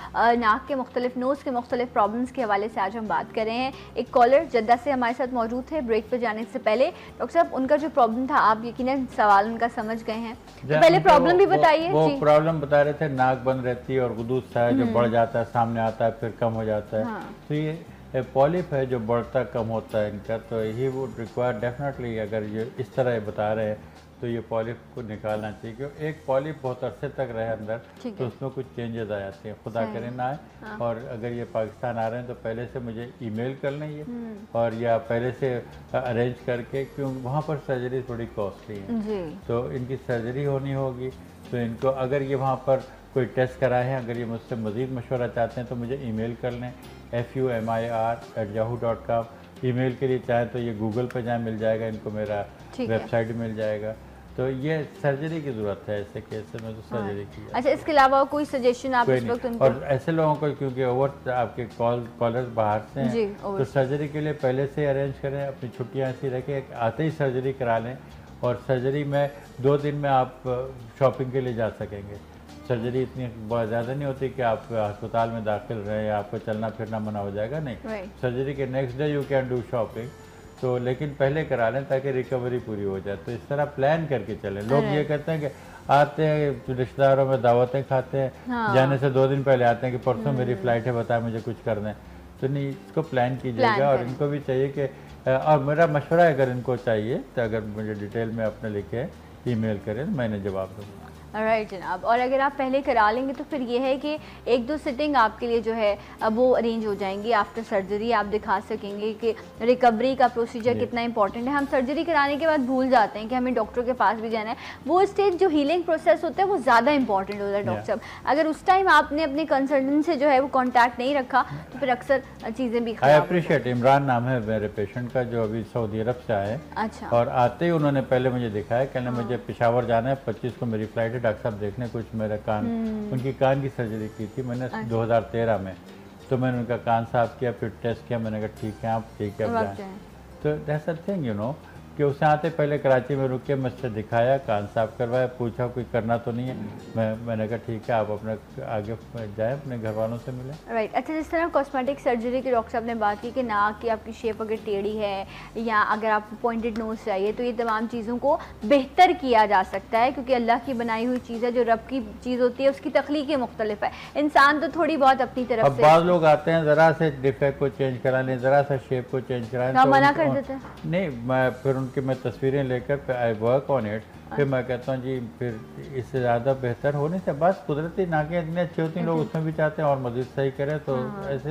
नाक के मुख्तलिफ नोज़ के मुख्तलिफ प्रॉब्लम्स के हवाले से आज हम बात कर रहे हैं। एक कॉलर जद्दा से हमारे साथ मौजूद थे। ब्रेक पर जाने से पहले डॉक्टर साहब, उनका जो प्रॉब्लम था आप यकीनन सवाल उनका समझ गए हैं, तो पहले प्रॉब्लम भी बताइए। वो प्रॉब्लम बता रहे थे, नाक बंद रहती है और गुदूद सा है जो बढ़ जाता है, सामने आता है फिर कम हो जाता है। हाँ। तो ये पॉलिप है जो बढ़ता कम होता है इनका, तो ही वुड रिक्वायर डेफिनेटली, अगर ये इस तरह बता रहे हैं तो ये पॉलिप को निकालना चाहिए, क्योंकि एक पॉलिप बहुत अरसे तक रहे अंदर तो उसमें कुछ चेंजेस आ जाते हैं, खुदा करे ना आए। हाँ। और अगर ये पाकिस्तान आ रहे हैं तो पहले से मुझे ईमेल कर लें ये, और या पहले से अरेंज करके, क्योंकि वहाँ पर सर्जरी थोड़ी कॉस्टली है, तो इनकी सर्जरी होनी होगी। तो इनको अगर ये वहाँ पर कोई टेस्ट कराए हैं, अगर ये मुझसे मज़ीद मशवरा चाहते हैं तो मुझे ईमेल कर लें F U M I R at Yahoo dot com. Email के लिए चाहें तो ये गूगल पर जाए मिल जाएगा, इनको मेरा वेबसाइट मिल जाएगा। तो ये सर्जरी की ज़रूरत है, ऐसे केस में तो सर्जरी की। अच्छा, इसके अलावा कोई सजेशन आप इस वक्त उनको? और ऐसे लोगों को, क्योंकि ओवर आपके कॉल कॉलर्स बाहर से हैं, तो सर्जरी के लिए पहले से अरेंज करें, अपनी छुट्टियाँ ऐसी रखें, आते ही सर्जरी करा लें। और सर्जरी में दो दिन में आप शॉपिंग के लिए जा सकेंगे। सर्जरी इतनी बहुत ज़्यादा नहीं होती कि आप अस्पताल में दाखिल रहें, आपको चलना फिरना मना हो जाएगा, नहीं। सर्जरी के next day you can do shopping, तो लेकिन पहले करा लें ताकि रिकवरी पूरी हो जाए। तो इस तरह प्लान करके चलें। लोग ये कहते हैं कि आते हैं रिश्तेदारों में दावतें खाते हैं, हाँ। जाने से दो दिन पहले आते हैं कि परसों मेरी फ़्लाइट है, बताए मुझे कुछ करना है। तो नहीं, इसको प्लान कीजिएगा। और इनको भी चाहिए कि, और मेरा मशवरा है अगर इनको चाहिए तो अगर मुझे डिटेल में अपने लिखे ईमेल करें तो मैंने जवाब दूँगा। राइट जनाब। और अगर आप पहले करा लेंगे तो फिर ये है कि एक दो सिटिंग आपके लिए जो है वो अरेंज हो जाएंगी आफ्टर सर्जरी। आप दिखा सकेंगे कि रिकवरी का प्रोसीजर कितना इंपॉर्टेंट है। हम सर्जरी कराने के बाद भूल जाते हैं कि हमें डॉक्टर के पास भी जाना है। वो स्टेज जो हीलिंग प्रोसेस होता है वो ज़्यादा इंपॉर्टेंट होता है डॉक्टर साहब। अगर उस टाइम आपने अपने कंसल्टेंट से जो है वो कॉन्टैक्ट नहीं रखा तो फिर अक्सर चीज़ें भी आई अप्रिशिएट। इमरान नाम है मेरे पेशेंट का, जो अभी सऊदी अरब से आए। अच्छा। और आते ही उन्होंने पहले मुझे दिखाया, कहना मुझे पेशावर जाना है, पच्चीस को मेरी फ्लाइट है, डॉक्टर साहब देखने कुछ मेरा कान, उनकी कान की सर्जरी की थी मैंने दो हज़ार तेरह में। तो मैंने उनका कान साफ किया, फिर टेस्ट किया, मैंने कहा ठीक है आप ठीक है अब जाएं। तो that's a thing you know, कि उससे आते पहले कराची में रुके, मुझसे दिखाया, कान साफ करवाया, पूछा कोई करना तो नहीं है। मैं मैंने कहा ठीक है आप अपने आगे जाएं, अपने घर वालों से मिलें। राइट। अच्छा, जिस तरह कॉस्मेटिक सर्जरी की डॉक्टर साहब ने बात की कि नाक की आपकी शेप अगर टेढ़ी है या अगर आपको पॉइंटेड नोज चाहिए, तो ये तमाम चीज़ों को बेहतर किया जा सकता है, क्योंकि अल्लाह की बनाई हुई चीज़ है। जो रब की चीज़ होती है उसकी तख्लीक़ें मुख्तलिफ है, इंसान तो थोड़ी बहुत अपनी तरफ अब से। बाद लोग आते हैं ज़रा से डिफेक्ट को चेंज करा लें, ज़रा सा शेप को चेंज कराएं, तो मना कर देते हैं। नहीं, मैं फिर उनकी मैं तस्वीरें लेकर फिर आई वर्क ऑन इट, फिर मैं कहता हूँ जी फिर इससे ज़्यादा बेहतर होने से बस कुदरती नाकें इतनी अच्छी होती हैं, लोग उसमें भी चाहते हैं और मज़ीद सही करें, तो ऐसे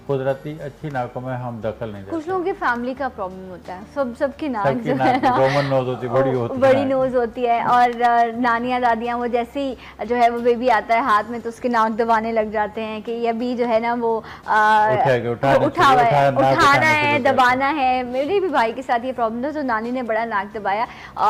कुदरती अच्छी नाकों में हम दखल नहीं देते। कुछ लोगों की फैमिली का प्रॉब्लम होता है, सब सबकी नाक सबकी जो नाक है रोमन नोज होती, बड़ी होती बड़ी नोज होती है। और नानियाँ दादियाँ वो जैसे ही जो है वो बेबी आता है हाथ में तो उसके नाक दबाने लग जाते हैं कि ये भी जो है ना वो उठा हुआ है, उठाना है, दबाना है। मेरे भी भाई के साथ ये प्रॉब्लम था तो नानी ने बड़ा नाक दबाया।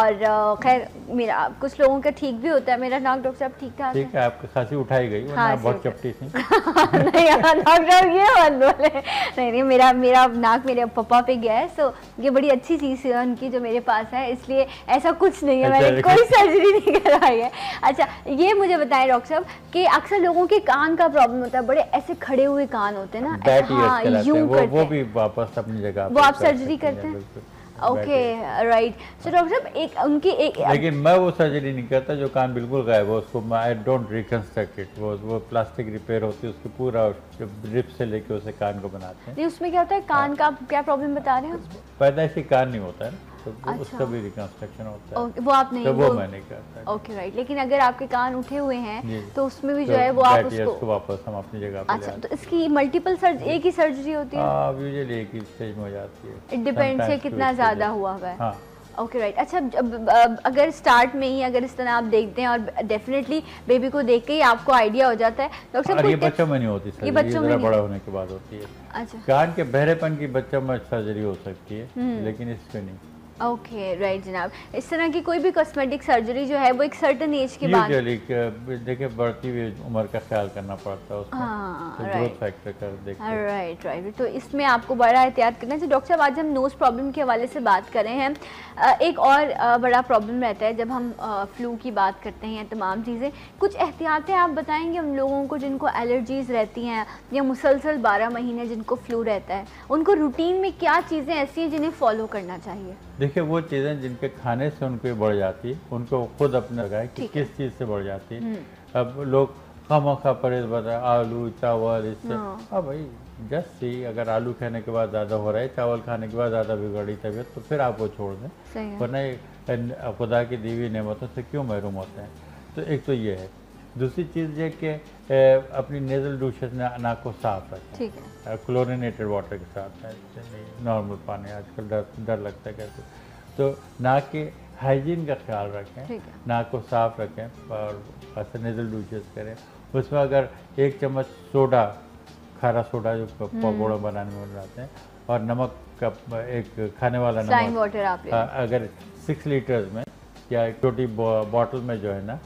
और खैर मेरा कुछ लोगों का ठीक भी होता है, मेरा नाक डॉक्टर साहब ठीक ठाक ठीक है। आपकी खांसी उठाई गई, हाँ, बहुत चपटी थी। नहीं डॉक्टर ये मत बोले, नहीं नहीं मेरा मेरा नाक मेरे पापा पे गया है, सो ये बड़ी अच्छी चीज़ है उनकी जो मेरे पास है, इसलिए ऐसा कुछ नहीं है, मैंने कोई सर्जरी नहीं कराई है। अच्छा ये मुझे बताएं डॉक्टर साहब कि अक्सर लोगों के कान का प्रॉब्लम होता है, बड़े ऐसे खड़े हुए कान होते हैं ना, हाँ, यूं वो, वो भी वापस अपनी जगह वो आप सर्जरी करते हैं? Okay right. सो डॉक्टर साहब एक उनकी एक, लेकिन मैं वो सर्जरी नहीं करता जो कान बिल्कुल गायब हो, उसको आई डोंट रिकंस्ट्रक्ट इट। वो वो प्लास्टिक रिपेयर होती है उसकी, पूरा रिप से लेके उसे कान को बनाते हैं। नहीं उसमें क्या होता है, कान का क्या प्रॉब्लम बता रहे हैं? पैदाइशी कान नहीं होता है तो अच्छा। उसका भी रिकंस्ट्रक्शन होता है। okay, वो आप नहीं, तो वो, वो मैं नहीं करता। Okay right. लेकिन अगर आपके कान उठे हुए हैं तो उसमें भी जो है वो आप उसको वापस हम अपनी जगह पे अच्छा, तो इसकी मल्टीपल सर्जरी, एक ही सर्जरी होती है? हाँ यूजुअली एक ही स्टेज में हो जाती है, इट डिपेंड्स है कितना ज़्यादा हुआ हुआ है। हाँ ओके राइट। अच्छा अब अगर स्टार्ट में ही अगर इस तरह आप देखते हैं और डेफिनेटली बेबी को देख के ही आपको आइडिया हो जाता है डॉक्टर साहब, ये बच्चों में नहीं होती सर्जरी, ये बच्चों में बड़ा होने के बाद होती है। अच्छा कान के बहरेपन की बच्चों में सर्जरी हो सकती है लेकिन इसमें नहीं। ओके राइट जनाब। इस तरह की कोई भी कॉस्मेटिक सर्जरी जो है वो एक सर्टेन एज के बाद, देखिए बढ़ती हुई उम्र का ख्याल करना पड़ता है उसमें, हाँ, तो right. ग्रोथ फैक्टर कर देखते हैं। Right right. तो इसमें आपको बड़ा एहतियात करना चाहिए। डॉक्टर साहब आज हम नोज़ प्रॉब्लम के हवाले से बात कर रहे हैं। एक और बड़ा प्रॉब्लम रहता है जब हम फ्लू की बात करते हैं, तमाम चीज़ें, कुछ एहतियातें आप बताएंगे हम लोगों को जिनको एलर्जीज़ रहती हैं या मुसलसल बारह महीने जिनको फ्लू रहता है, उनको रूटीन में क्या चीज़ें ऐसी हैं जिन्हें फॉलो करना चाहिए? देखिए वो चीज़ें जिनके खाने से उनको बढ़ जाती है उनको खुद अपने लगाए कि किस चीज़ से बढ़ जाती है। अब लोग खामोखा परहेज बताए आलू चावल इससे, हाँ भाई जस्ट सी, अगर आलू खाने के बाद ज़्यादा हो रहा है, चावल खाने के बाद ज़्यादा बिगड़ी तबीयत, तो फिर आप वो छोड़ दें, वरना खुदा की दी हुई नेमतों से क्यों महरूम होते हैं। तो एक तो ये है। दूसरी चीज़ ये कि अपनी नेज़ल डूशेस नाक को साफ रखें, ठीक है, क्लोरिनेटेड वाटर के साथ, नॉर्मल पानी, आजकल डर डर लगता है कैसे, तो नाक के हाइजीन का ख्याल रखें, नाक को साफ रखें और ऐसे नेज़ल डूशेस करें। उसमें अगर एक चम्मच सोडा, खारा सोडा जो पकौड़ा बनाने में बनाते हैं, और नमक का एक खाने वाला नमक वाटर आप अगर सिक्स लीटर्स में या एक छोटी बॉटल में जो है ना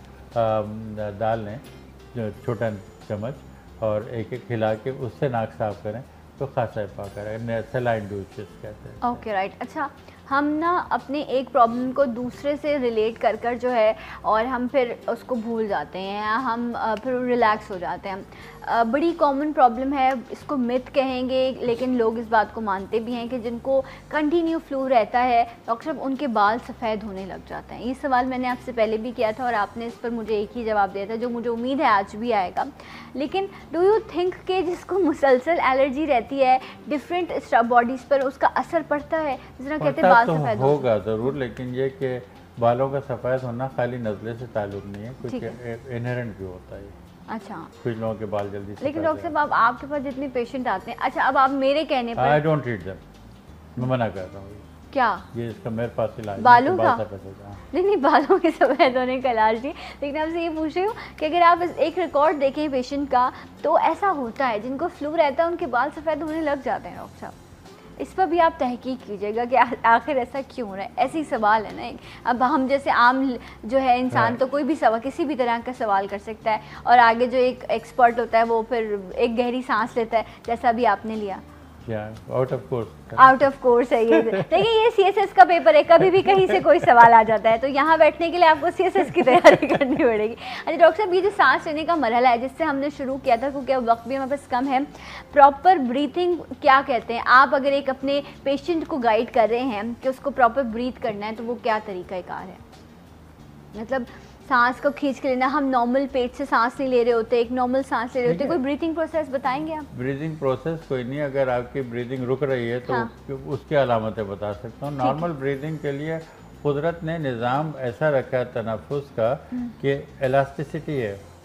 डाल लें, छोटा चम्मच, और एक एक खिला के उससे नाक साफ करें तो खासा इफा करें, सलाइन डूशेस कहते हैं। Okay right. अच्छा हम ना अपने एक प्रॉब्लम को दूसरे से रिलेट कर कर जो है और हम फिर उसको भूल जाते हैं, हम फिर रिलैक्स हो जाते हैं। बड़ी कॉमन प्रॉब्लम है, इसको मिथ कहेंगे लेकिन लोग इस बात को मानते भी हैं कि जिनको कंटिन्यू फ्लू रहता है डॉक्टर साहब उनके बाल सफ़ेद होने लग जाते हैं। ये सवाल मैंने आपसे पहले भी किया था और आपने इस पर मुझे एक ही जवाब दिया था जो मुझे उम्मीद है आज भी आएगा। लेकिन डू यू थिंक कि जिसको मुसलसल एलर्जी रहती है डिफरेंट बॉडीज़ पर उसका असर पड़ता है, जिस तरह कहते हैं बाल तो सफ़ेद होगा ज़रूर, लेकिन ये कि बालों का सफ़ेद होना खाली नज़ले से ताल्लुक़ नहीं है, कुछ इनहेरेंट भी होता है। अच्छा, कुछ लोगों के बाल जल्दी से, लेकिन डॉक्टर साहब आप आपके पास जितने पेशेंट आते हैं, अच्छा अब आप मेरे कहने पर आई डोंट ट्रीट देम, मैं मना करता हूँ। क्या ये इसका मेरे पास इलाज बालों का? नहीं नहीं बालों के सफ़ेद होने का इलाज नहीं, लेकिन आपसे ये पूछ रही हूँ कि अगर आप एक रिकॉर्ड देखें पेशेंट का तो ऐसा होता है जिनको फ्लू रहता है उनके बाल सफ़ेद होने लग जाते हैं। डॉक्टर साहब इस पर भी आप तहकीक कीजिएगा कि आखिर ऐसा क्यों हो रहा है। ऐसी सवाल है ना, अब हम जैसे आम जो है इंसान तो कोई भी सवाल किसी भी तरह का सवाल कर सकता है और आगे जो एक एक्सपर्ट होता है वो फिर एक गहरी सांस लेता है जैसा भी आपने लिया। Out of course out of course है ये। देखिए ये सीएसएस का पेपर है, कभी भी कहीं से कोई सवाल आ जाता है तो यहाँ बैठने के लिए आपको सीएसएस की तैयारी करनी पड़ेगी। अच्छा डॉक्टर साहब ये जो सांस लेने का मरहला है जिससे हमने शुरू किया था क्योंकि अब वक्त भी हमारे पास कम है, प्रॉपर ब्रीथिंग क्या कहते हैं आप अगर एक अपने पेशेंट को गाइड कर रहे हैं कि उसको प्रॉपर ब्रीथ करना है तो वो क्या तरीक़ाकार है? मतलब सांस को खींच के लेना, हम नॉर्मल पेट से सांस नहीं ले रहे होते, एक नॉर्मल सांस ले रहे होते, कोई ब्रीथिंग प्रोसेस बताएंगे आप? ब्रीथिंग प्रोसेस कोई नहीं, अगर आपकी ब्रीथिंग रुक रही है तो हाँ। उसकी अलामतें बता सकता हूँ। नॉर्मल ब्रीथिंग के लिए कुदरत ने निज़ाम ऐसा रखा है तनफ्फुस का कि इलास्टिसिटी है,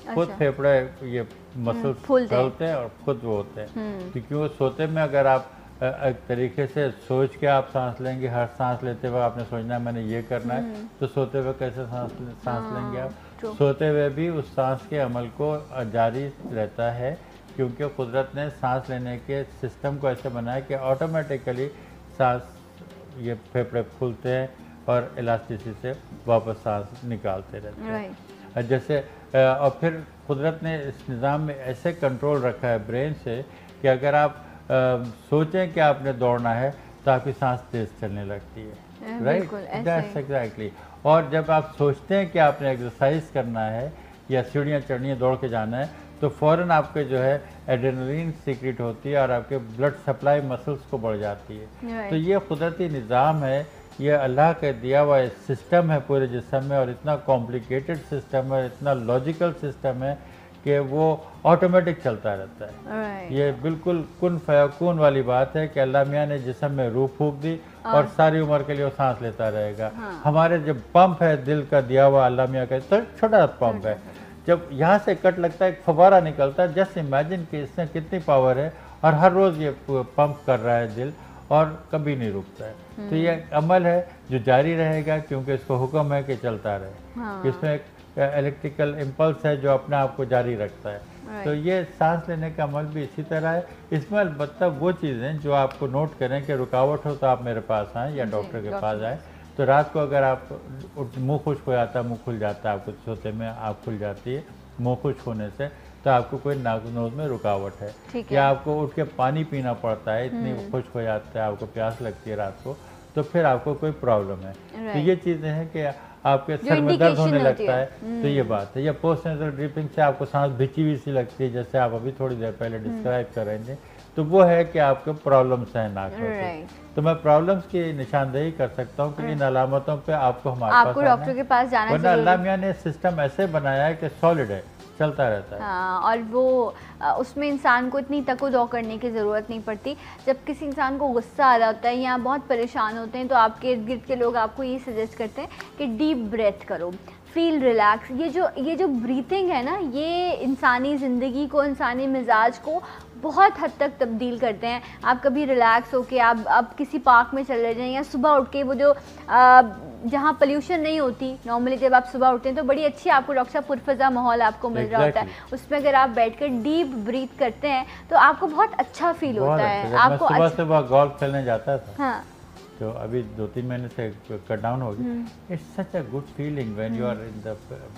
खुद अच्छा। फेफड़े ये मसल्स फूलते हैं और खुद वो होते हैं, क्योंकि वो सोते में अगर आप एक तरीके से सोच के आप सांस लेंगे, हर सांस लेते हुए आपने सोचना है मैंने ये करना है, तो सोते हुए कैसे सांस सांस लेंगे आप? सोते हुए भी उस सांस के अमल को जारी रहता है, क्योंकि कुदरत ने सांस लेने के सिस्टम को ऐसे बनाया कि ऑटोमेटिकली सांस ये फेफड़े फूलते हैं और इलास्टिसिटी से वापस सांस निकालते रहते हैं। जैसे और फिर कुदरत ने इस निज़ाम में ऐसे कंट्रोल रखा है ब्रेन से कि अगर आप आ, सोचें कि आपने दौड़ना है तो आपकी सांस तेज चलने लगती है, राइट? That's exactly. और जब आप सोचते हैं कि आपने एक्सरसाइज करना है या सीढ़ियाँ चढ़नी है, दौड़ के जाना है, तो फ़ौरन आपके जो है एड्रेनलिन सीक्रेट होती है और आपके ब्लड सप्लाई मसल्स को बढ़ जाती है। तो ये कुदरती निज़ाम है, ये अल्लाह का दिया हुआ सिस्टम है पूरे जिस्म में, और इतना कॉम्प्लिकेटेड सिस्टम है, इतना लॉजिकल सिस्टम है कि वो ऑटोमेटिक चलता रहता है। right. ये बिल्कुल कुन फयकून वाली बात है कि अल्लाह मियाँ ने जिस्म में रूह फूंक दी और सारी उम्र के लिए वो सांस लेता रहेगा। हाँ। हमारे जो पंप है दिल का दिया हुआ अल्लाह मियाँ का तो छोटा पंप है, जब यहाँ से कट लगता है एक फव्वारा निकलता है, जस्ट इमेजिन कि इसमें कितनी पावर है, और हर रोज़ ये पंप कर रहा है दिल और कभी नहीं रुकता है। तो ये अमल है जो जारी रहेगा, क्योंकि इसको हुक्म है कि चलता रहे। हाँ। इसमें एक इलेक्ट्रिकल इम्पल्स है जो अपने आप को जारी रखता है। right. तो ये सांस लेने का अमल भी इसी तरह है। इसमें अलबत्ता वो चीज़ें जो आपको नोट करें कि रुकावट हो तो आप मेरे पास आएँ या डॉक्टर के पास आएँ। तो रात को अगर आप मुंह खुश्क हो जाता है, मुंह खुल जाता है, आपको सोते में आँख खुल जाती है मुंह खुश्क होने से, तो आपको कोई नाक नोज में रुकावट है, है। या आपको उठ के पानी पीना पड़ता है, इतनी खुश्क हो जाता है, आपको प्यास लगती है रात को, तो फिर आपको कोई प्रॉब्लम है। तो ये चीज़ें हैं कि आपके सर में दर्द होने लगता है, है तो ये बात है। या पोस्ट नेजल ड्रिपिंग से आपको सांस भिची हुई सी लगती है, जैसे आप अभी थोड़ी देर पहले डिस्क्राइब कर रहे थे, तो वो है कि आपके प्रॉब्लम्स हैं नाक में। तो मैं प्रॉब्लम्स की निशानदेही कर सकता हूँ कि इन अलामतों पे आपको हमारे आपको डॉक्टर के पास जाना चाहिए। वरना अल्लाह मियाँ ने सिस्टम ऐसे बनाया है कि सॉलिड है, चलता रहता है। हाँ, और वो उसमें इंसान को इतनी तको-दो करने की ज़रूरत नहीं पड़ती। जब किसी इंसान को गुस्सा आ रहा होता है या बहुत परेशान होते हैं, तो आपके इर्द गिर्द के लोग आपको ये सजेस्ट करते हैं कि डीप ब्रेथ करो, फील रिलैक्स। ये जो ये जो ब्रीथिंग है ना, ये इंसानी ज़िंदगी को, इंसानी मिजाज को बहुत हद तक तब्दील करते हैं। आप कभी रिलैक्स होके आप आप किसी पार्क में चले जाएं, या सुबह उठ के वो जो आ, जहाँ पोल्यूशन नहीं होती, नॉर्मली जब आप सुबह उठते हैं तो बड़ी अच्छी आपको डॉक्टर साहब पुरफज़ा माहौल आपको मिल exactly. रहा होता है, उसमें अगर आप बैठकर डीप ब्रीथ करते हैं तो आपको बहुत अच्छा फील होता है। आपको सुबह सुबह गोल्फ खेलने जाता था, हाँ, तो अभी दो तीन महीने से कट डाउन हो गई। It's such a good feeling when you are in the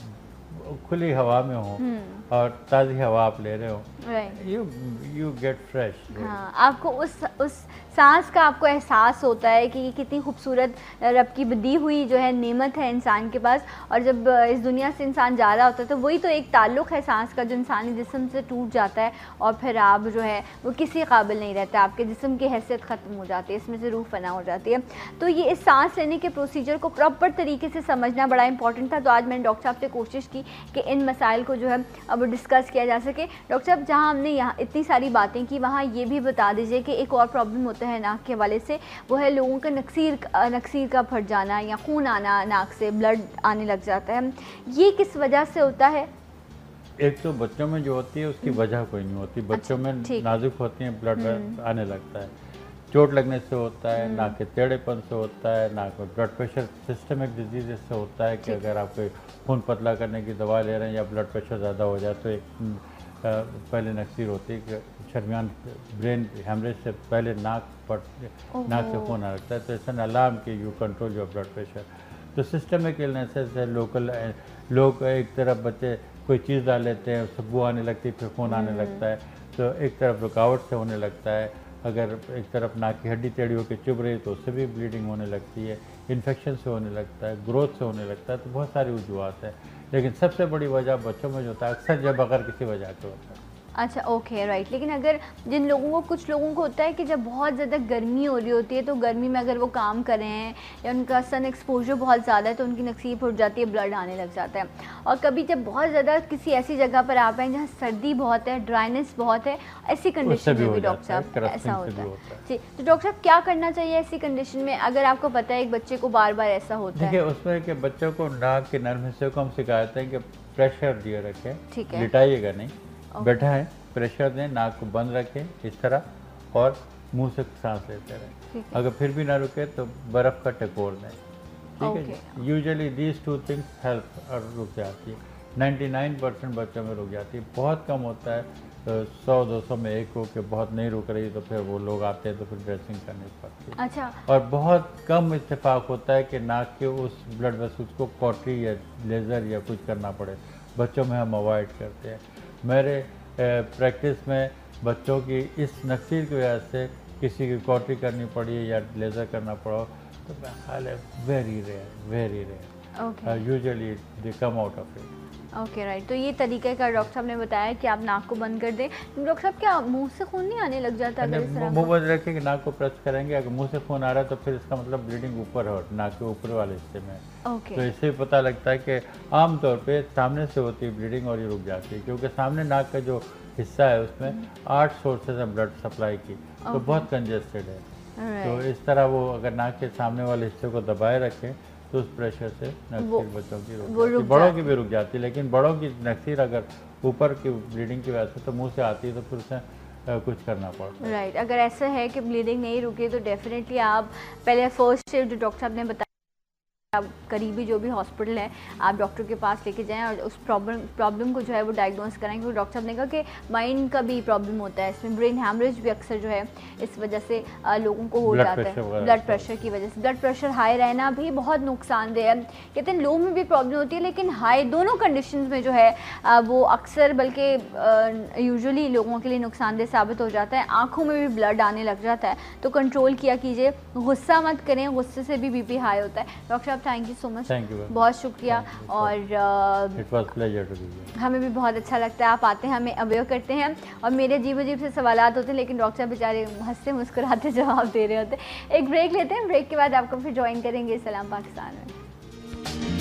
खुली हवा में हो और ताज़ी हवा आप ले रहे हो, यू यू गेट फ्रेश। हाँ, आपको उस उस सांस का आपको एहसास होता है कि ये कितनी खूबसूरत रब की दी हुई जो है नेमत है इंसान के पास, और जब इस दुनिया से इंसान जा रहा होता है तो वही तो एक ताल्लुक़ है सांस का जो इंसानी जिस्म से टूट जाता है, और फिर आप जो है वो किसी काबिल नहीं रहता, आपके जिस्म की हैसियत ख़त्म हो जाती है, इसमें से रूह फना हो जाती है। तो ये इस सांस लेने के प्रोसीजर को प्रॉपर तरीके से समझना बड़ा इंपॉर्टेंट था। तो आज मैंने डॉक्टर साहब से कोशिश की कि इन मसाइल को जो है अब डिस्कस किया जा सके। डॉक्टर साहब, जहाँ हमने यहाँ इतनी सारी बातें की, वहाँ ये भी बता दीजिए कि एक और प्रॉब्लम होता है नाक के हवाले से, वो है लोगों का नक्सीर नक्सीर का फट जाना या खून आना, नाक से ब्लड आने लग जाता है। ये किस वजह से होता है? एक तो बच्चों में जो होती है उसकी वजह कोई नहीं होती, बच्चों में नाजुक होती हैं, ब्लड आने लगता है, चोट लगने से होता है, नाक के टेढ़ेपन से होता है, नाक में ब्लड प्रेशर सिस्टमिक डिजीज से होता है कि अगर आप कोई खून पतला करने की दवा ले रहे हैं या ब्लड प्रेशर ज़्यादा हो जाए तो एक पहले नक्सीर होती है कि शर्मियान ब्रेन हेमरेज से पहले नाक पर नाक से खून आ लगता है, तो इट्स एन अलार्म कि you control your blood pressure. तो सिस्टमिक इलनेसेस है, लोकल लोग एक तरफ बच्चे कोई चीज़ डाल लेते हैं, खुशबू आने लगती है, फिर खून आने लगता है, तो एक तरफ रुकावट से होने लगता है। अगर एक तरफ नाक की हड्डी टेढ़ी होकर चुभ रही है तो उससे भी ब्लीडिंग होने लगती है, इन्फेक्शन से होने लगता है, ग्रोथ से होने लगता है, तो बहुत सारी वजूहत है। लेकिन सबसे बड़ी वजह बच्चों में जो होता है अक्सर जब बगैर किसी वजह के होता है। अच्छा ओके राइट। लेकिन अगर जिन लोगों को, कुछ लोगों को होता है कि जब बहुत ज़्यादा गर्मी हो रही होती है तो गर्मी में अगर वो काम कर रहे हैं या उनका सन एक्सपोजर बहुत ज़्यादा है तो उनकी नसीब उठ जाती है, ब्लड आने लग जाता है। और कभी जब बहुत ज़्यादा किसी ऐसी जगह पर आप हैं जहाँ सर्दी बहुत है, ड्राइनेस बहुत है, ऐसी कंडीशन में भी डॉक्टर साहब ऐसा होता है जी, तो डॉक्टर साहब क्या करना चाहिए ऐसी कंडीशन में अगर आपको पता है एक बच्चे को बार बार ऐसा होता है? देखिए उसमें कि बच्चों को नाक के नर्म हिस्से को हम सिखाते हैं कि प्रेशर दिए रखें, ठीक है, लिटाइएगा नहीं, बैठा है प्रेशर दें, नाक को बंद रखें इस तरह और मुंह से सांस लेते रहें। अगर फिर भी ना रुके तो बर्फ़ का टकोर दें, ठीक है। Usually these two things help और रुक जाती है। निन्यानवे परसेंट बच्चों में रुक जाती है, बहुत कम होता है तो सौ दो सौ में एक हो के बहुत नहीं रुक रही तो फिर वो लोग आते हैं तो फिर ड्रेसिंग करनी पड़ती है। अच्छा। और बहुत कम इत्तेफाक होता है कि नाक के उस ब्लड वेसल्स को कॉटरी या लेज़र या कुछ करना पड़े, बच्चों में हम अवॉइड करते हैं। मेरे प्रैक्टिस में बच्चों की इस नक्सीर की वजह से किसी की कॉटरी करनी पड़ी या लेज़र करना पड़ा तो ख्याल है very rare, very rare, usually they come out of it. Okay right. तो ये तरीका का डॉक्टर साहब ने बताया कि आप नाक को बंद कर दें। डॉक्टर साहब क्या मुंह से खून नहीं आने लग जाता अगर इस तरह? मुंह बंद रखें कि नाक को प्रेस करेंगे, अगर मुंह से खून आ रहा है तो फिर इसका मतलब ब्लीडिंग ऊपर है, नाक के ऊपर वाले हिस्से में। ओके। तो इससे पता लगता है कि आमतौर पे सामने से होती है ब्लीडिंग और ये रुक जाती है, क्योंकि सामने नाक का जो हिस्सा है उसमें आठ सोर्सेज हैं ब्लड सप्लाई की, तो बहुत कंजेस्टेड है। तो इस तरह वो अगर नाक के सामने वाले हिस्से को दबाए रखें तो उस प्रेशर से नक्सीर बच्चों की रुक जाती है, बड़ों की भी रुक जाती है। लेकिन बड़ों की नक्सीर अगर ऊपर की ब्लीडिंग की वजह से तो मुंह से आती है तो फिर उसे कुछ करना पड़ता है। राइट। अगर ऐसा है कि ब्लीडिंग नहीं रुकी तो डेफिनेटली आप पहले फर्स्ट एड जो डॉक्टर साहब ने बताया, आप करीबी जो भी हॉस्पिटल है आप डॉक्टर के पास लेके जाएं और उस प्रॉब्लम प्रॉब्लम को जो है वो डायग्नोस कराएं, क्योंकि डॉक्टर साहब ने कहा कि माइंड का भी प्रॉब्लम होता है, इसमें ब्रेन हैमरेज भी अक्सर जो है इस वजह से आ, लोगों को हो जाता है, ब्लड प्रेशर की वजह से। ब्लड प्रेशर हाई रहना भी बहुत नुकसानदेह है। कहते हैं लो में भी प्रॉब्लम होती है लेकिन हाई दोनों कंडीशन में जो है आ, वो अक्सर बल्कि यूजुअली लोगों के लिए नुकसानदेह साबित हो जाता है। आँखों में भी ब्लड आने लग जाता है, तो कंट्रोल किया कीजिए, गुस्सा मत करें, गुस्से से भी बीपी हाई होता है। डॉक्टर साहब थैंक यू सो मच, बहुत शुक्रिया। और it was pleasure to be here. हमें भी बहुत अच्छा लगता है आप आते हैं, हमें अवेयर करते हैं और मेरे अजीब अजीब से सवालात होते हैं लेकिन डॉक्टर साहब बेचारे हंसते मुस्कुराते जवाब दे रहे होते हैं। एक ब्रेक लेते हैं, ब्रेक के बाद आपको फिर ज्वाइन करेंगे सलाम पाकिस्तान में।